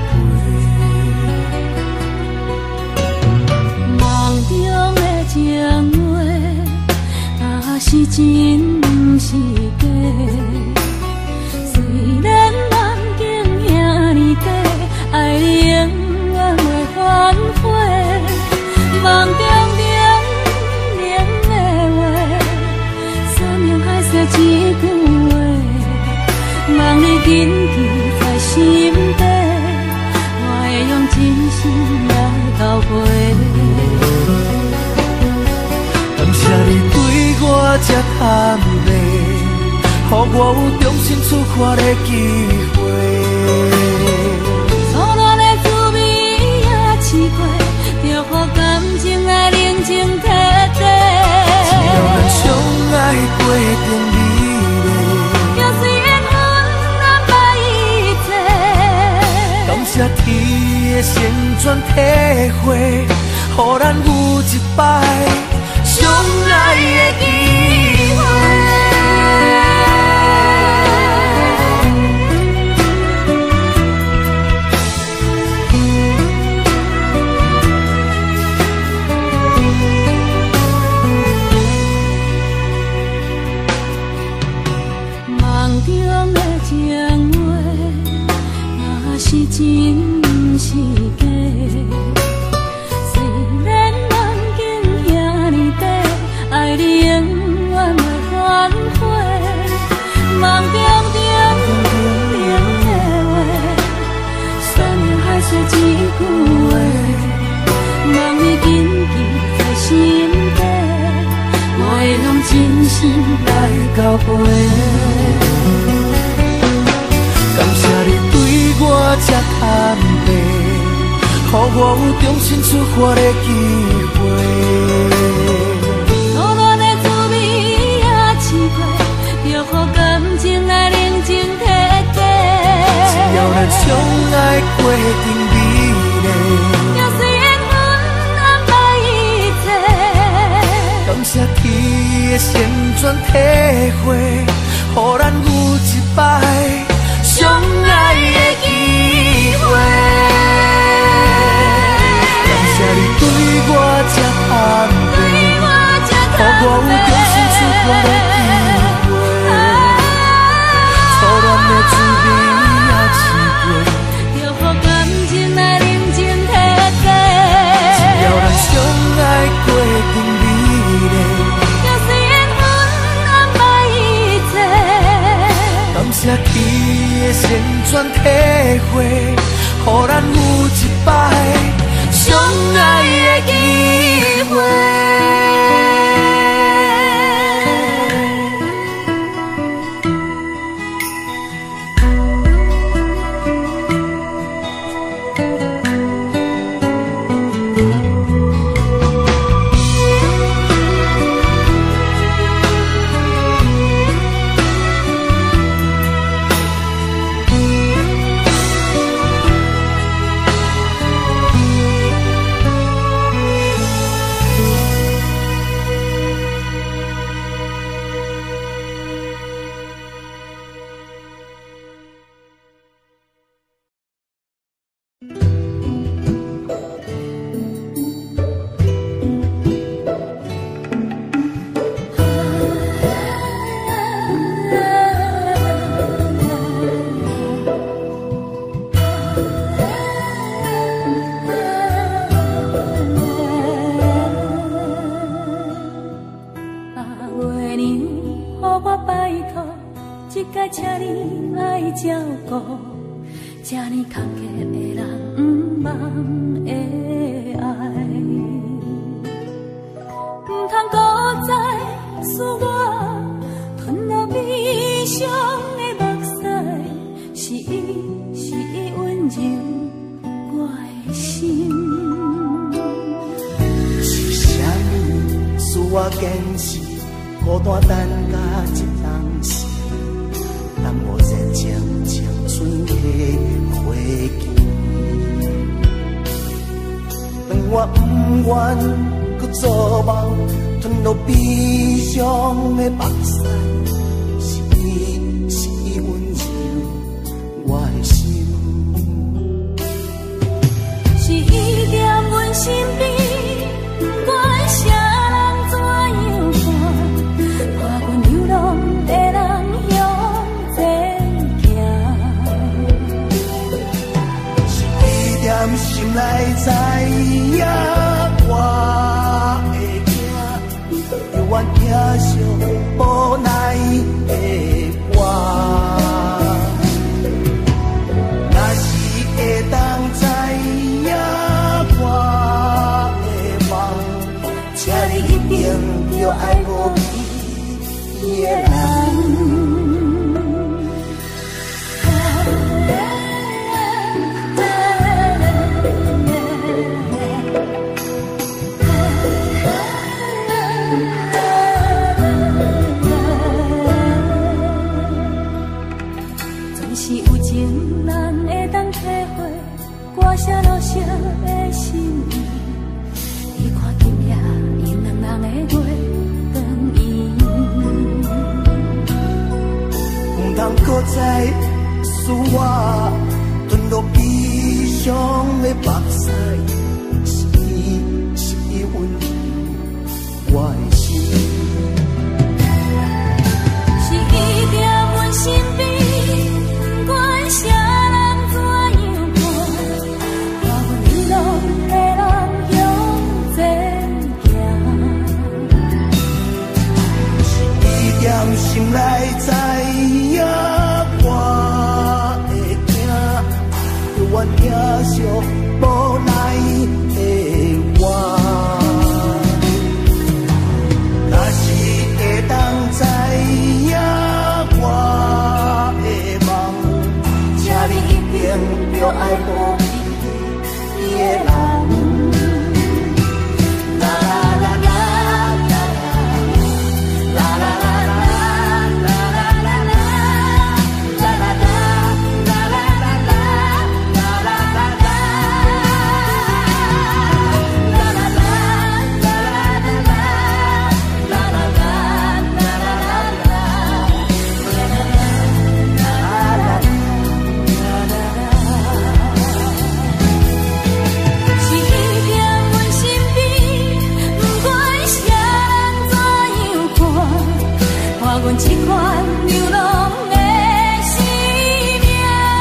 陪。 梦中的情话，也是真不是假。虽然梦境遐尼短，爱你永远袂反悔。梦中冷冷的话，山盟海誓一句话，望你紧紧。 才坦白，予我有重新出发的机会。 错乱的滋味也试过，就予感情来冷静体地。 只要咱相爱过程美丽， 就算缘分难把一切。 感谢天的旋转体会，予咱有一摆相爱的机会。是真是假？虽然梦境遐尼短，爱你永远袂反悔。梦中中冷的话，酸的海水一句话，梦已紧记在心底，我会用真心来交陪。感谢你对我这坦白，予我有重新出发的机会。 错乱的滋味也试过，就予感情来冷静体地。 只要咱相爱过程美丽， 就算缘分难把一切。 感谢天的旋转体会，予咱有一摆相爱的机会。感谢你对我这坦白，予我有重新出发的机会。错乱的滋味也试过， 就予感情来冷静体地。 只要咱相爱过程美丽， 就算缘分难把一切。 感谢天的旋转体会，予咱有一摆相爱的机会。 这呢坎坷的人不茫的爱，不通搁再使我吞落悲伤的目屎，是伊是伊温柔我的心。 是啥物使我坚持孤单等甲一当时？当我热情青春的花季，当我不愿搁做梦，吞落悲伤的目屎，是伊是伊温柔我的心， 是伊踮阮身边，不管啥人怎样看，看阮流浪的人。 心内知影我会惊，犹原疼惜无奈情人会当体会歌声落色的心意。你看今夜阴冷冷的月光圆， 唔通搁再使我遁落悲伤的目屎，是是温柔我的心。 是伊在阮身边，不管啥人怎样看，我阮流浪的人向前行。 是伊踮心内知影我会行，犹原疼惜无奈的我。若是会当知影我的梦，请你一定要爱保庇你的人。啦啦啦啦啦啦啦啦啦啦啦啦啦阮这款流浪的生命，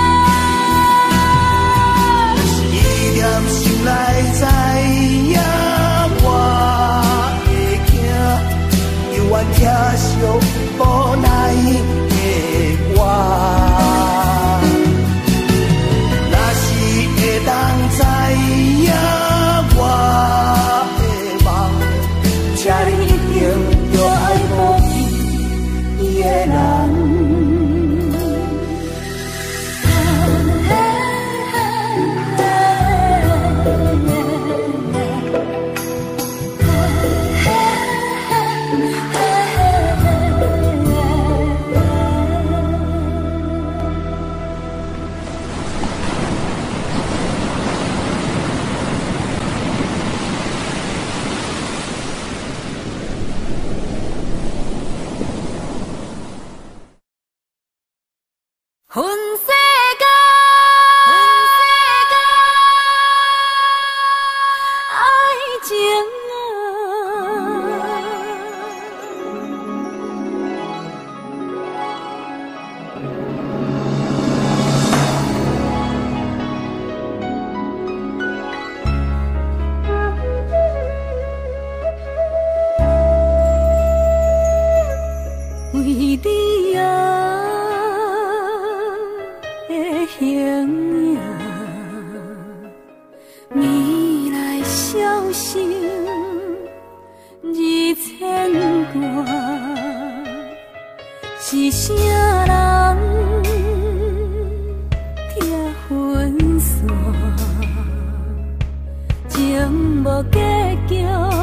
是伊踮心内知影我会行，犹原疼惜无奈的我。若是会当知影我的梦，请你一定要爱保庇你的人。 分世间，爱情啊，为你啊。形影，未来消息二千歌，是啥人听分散，情无结局。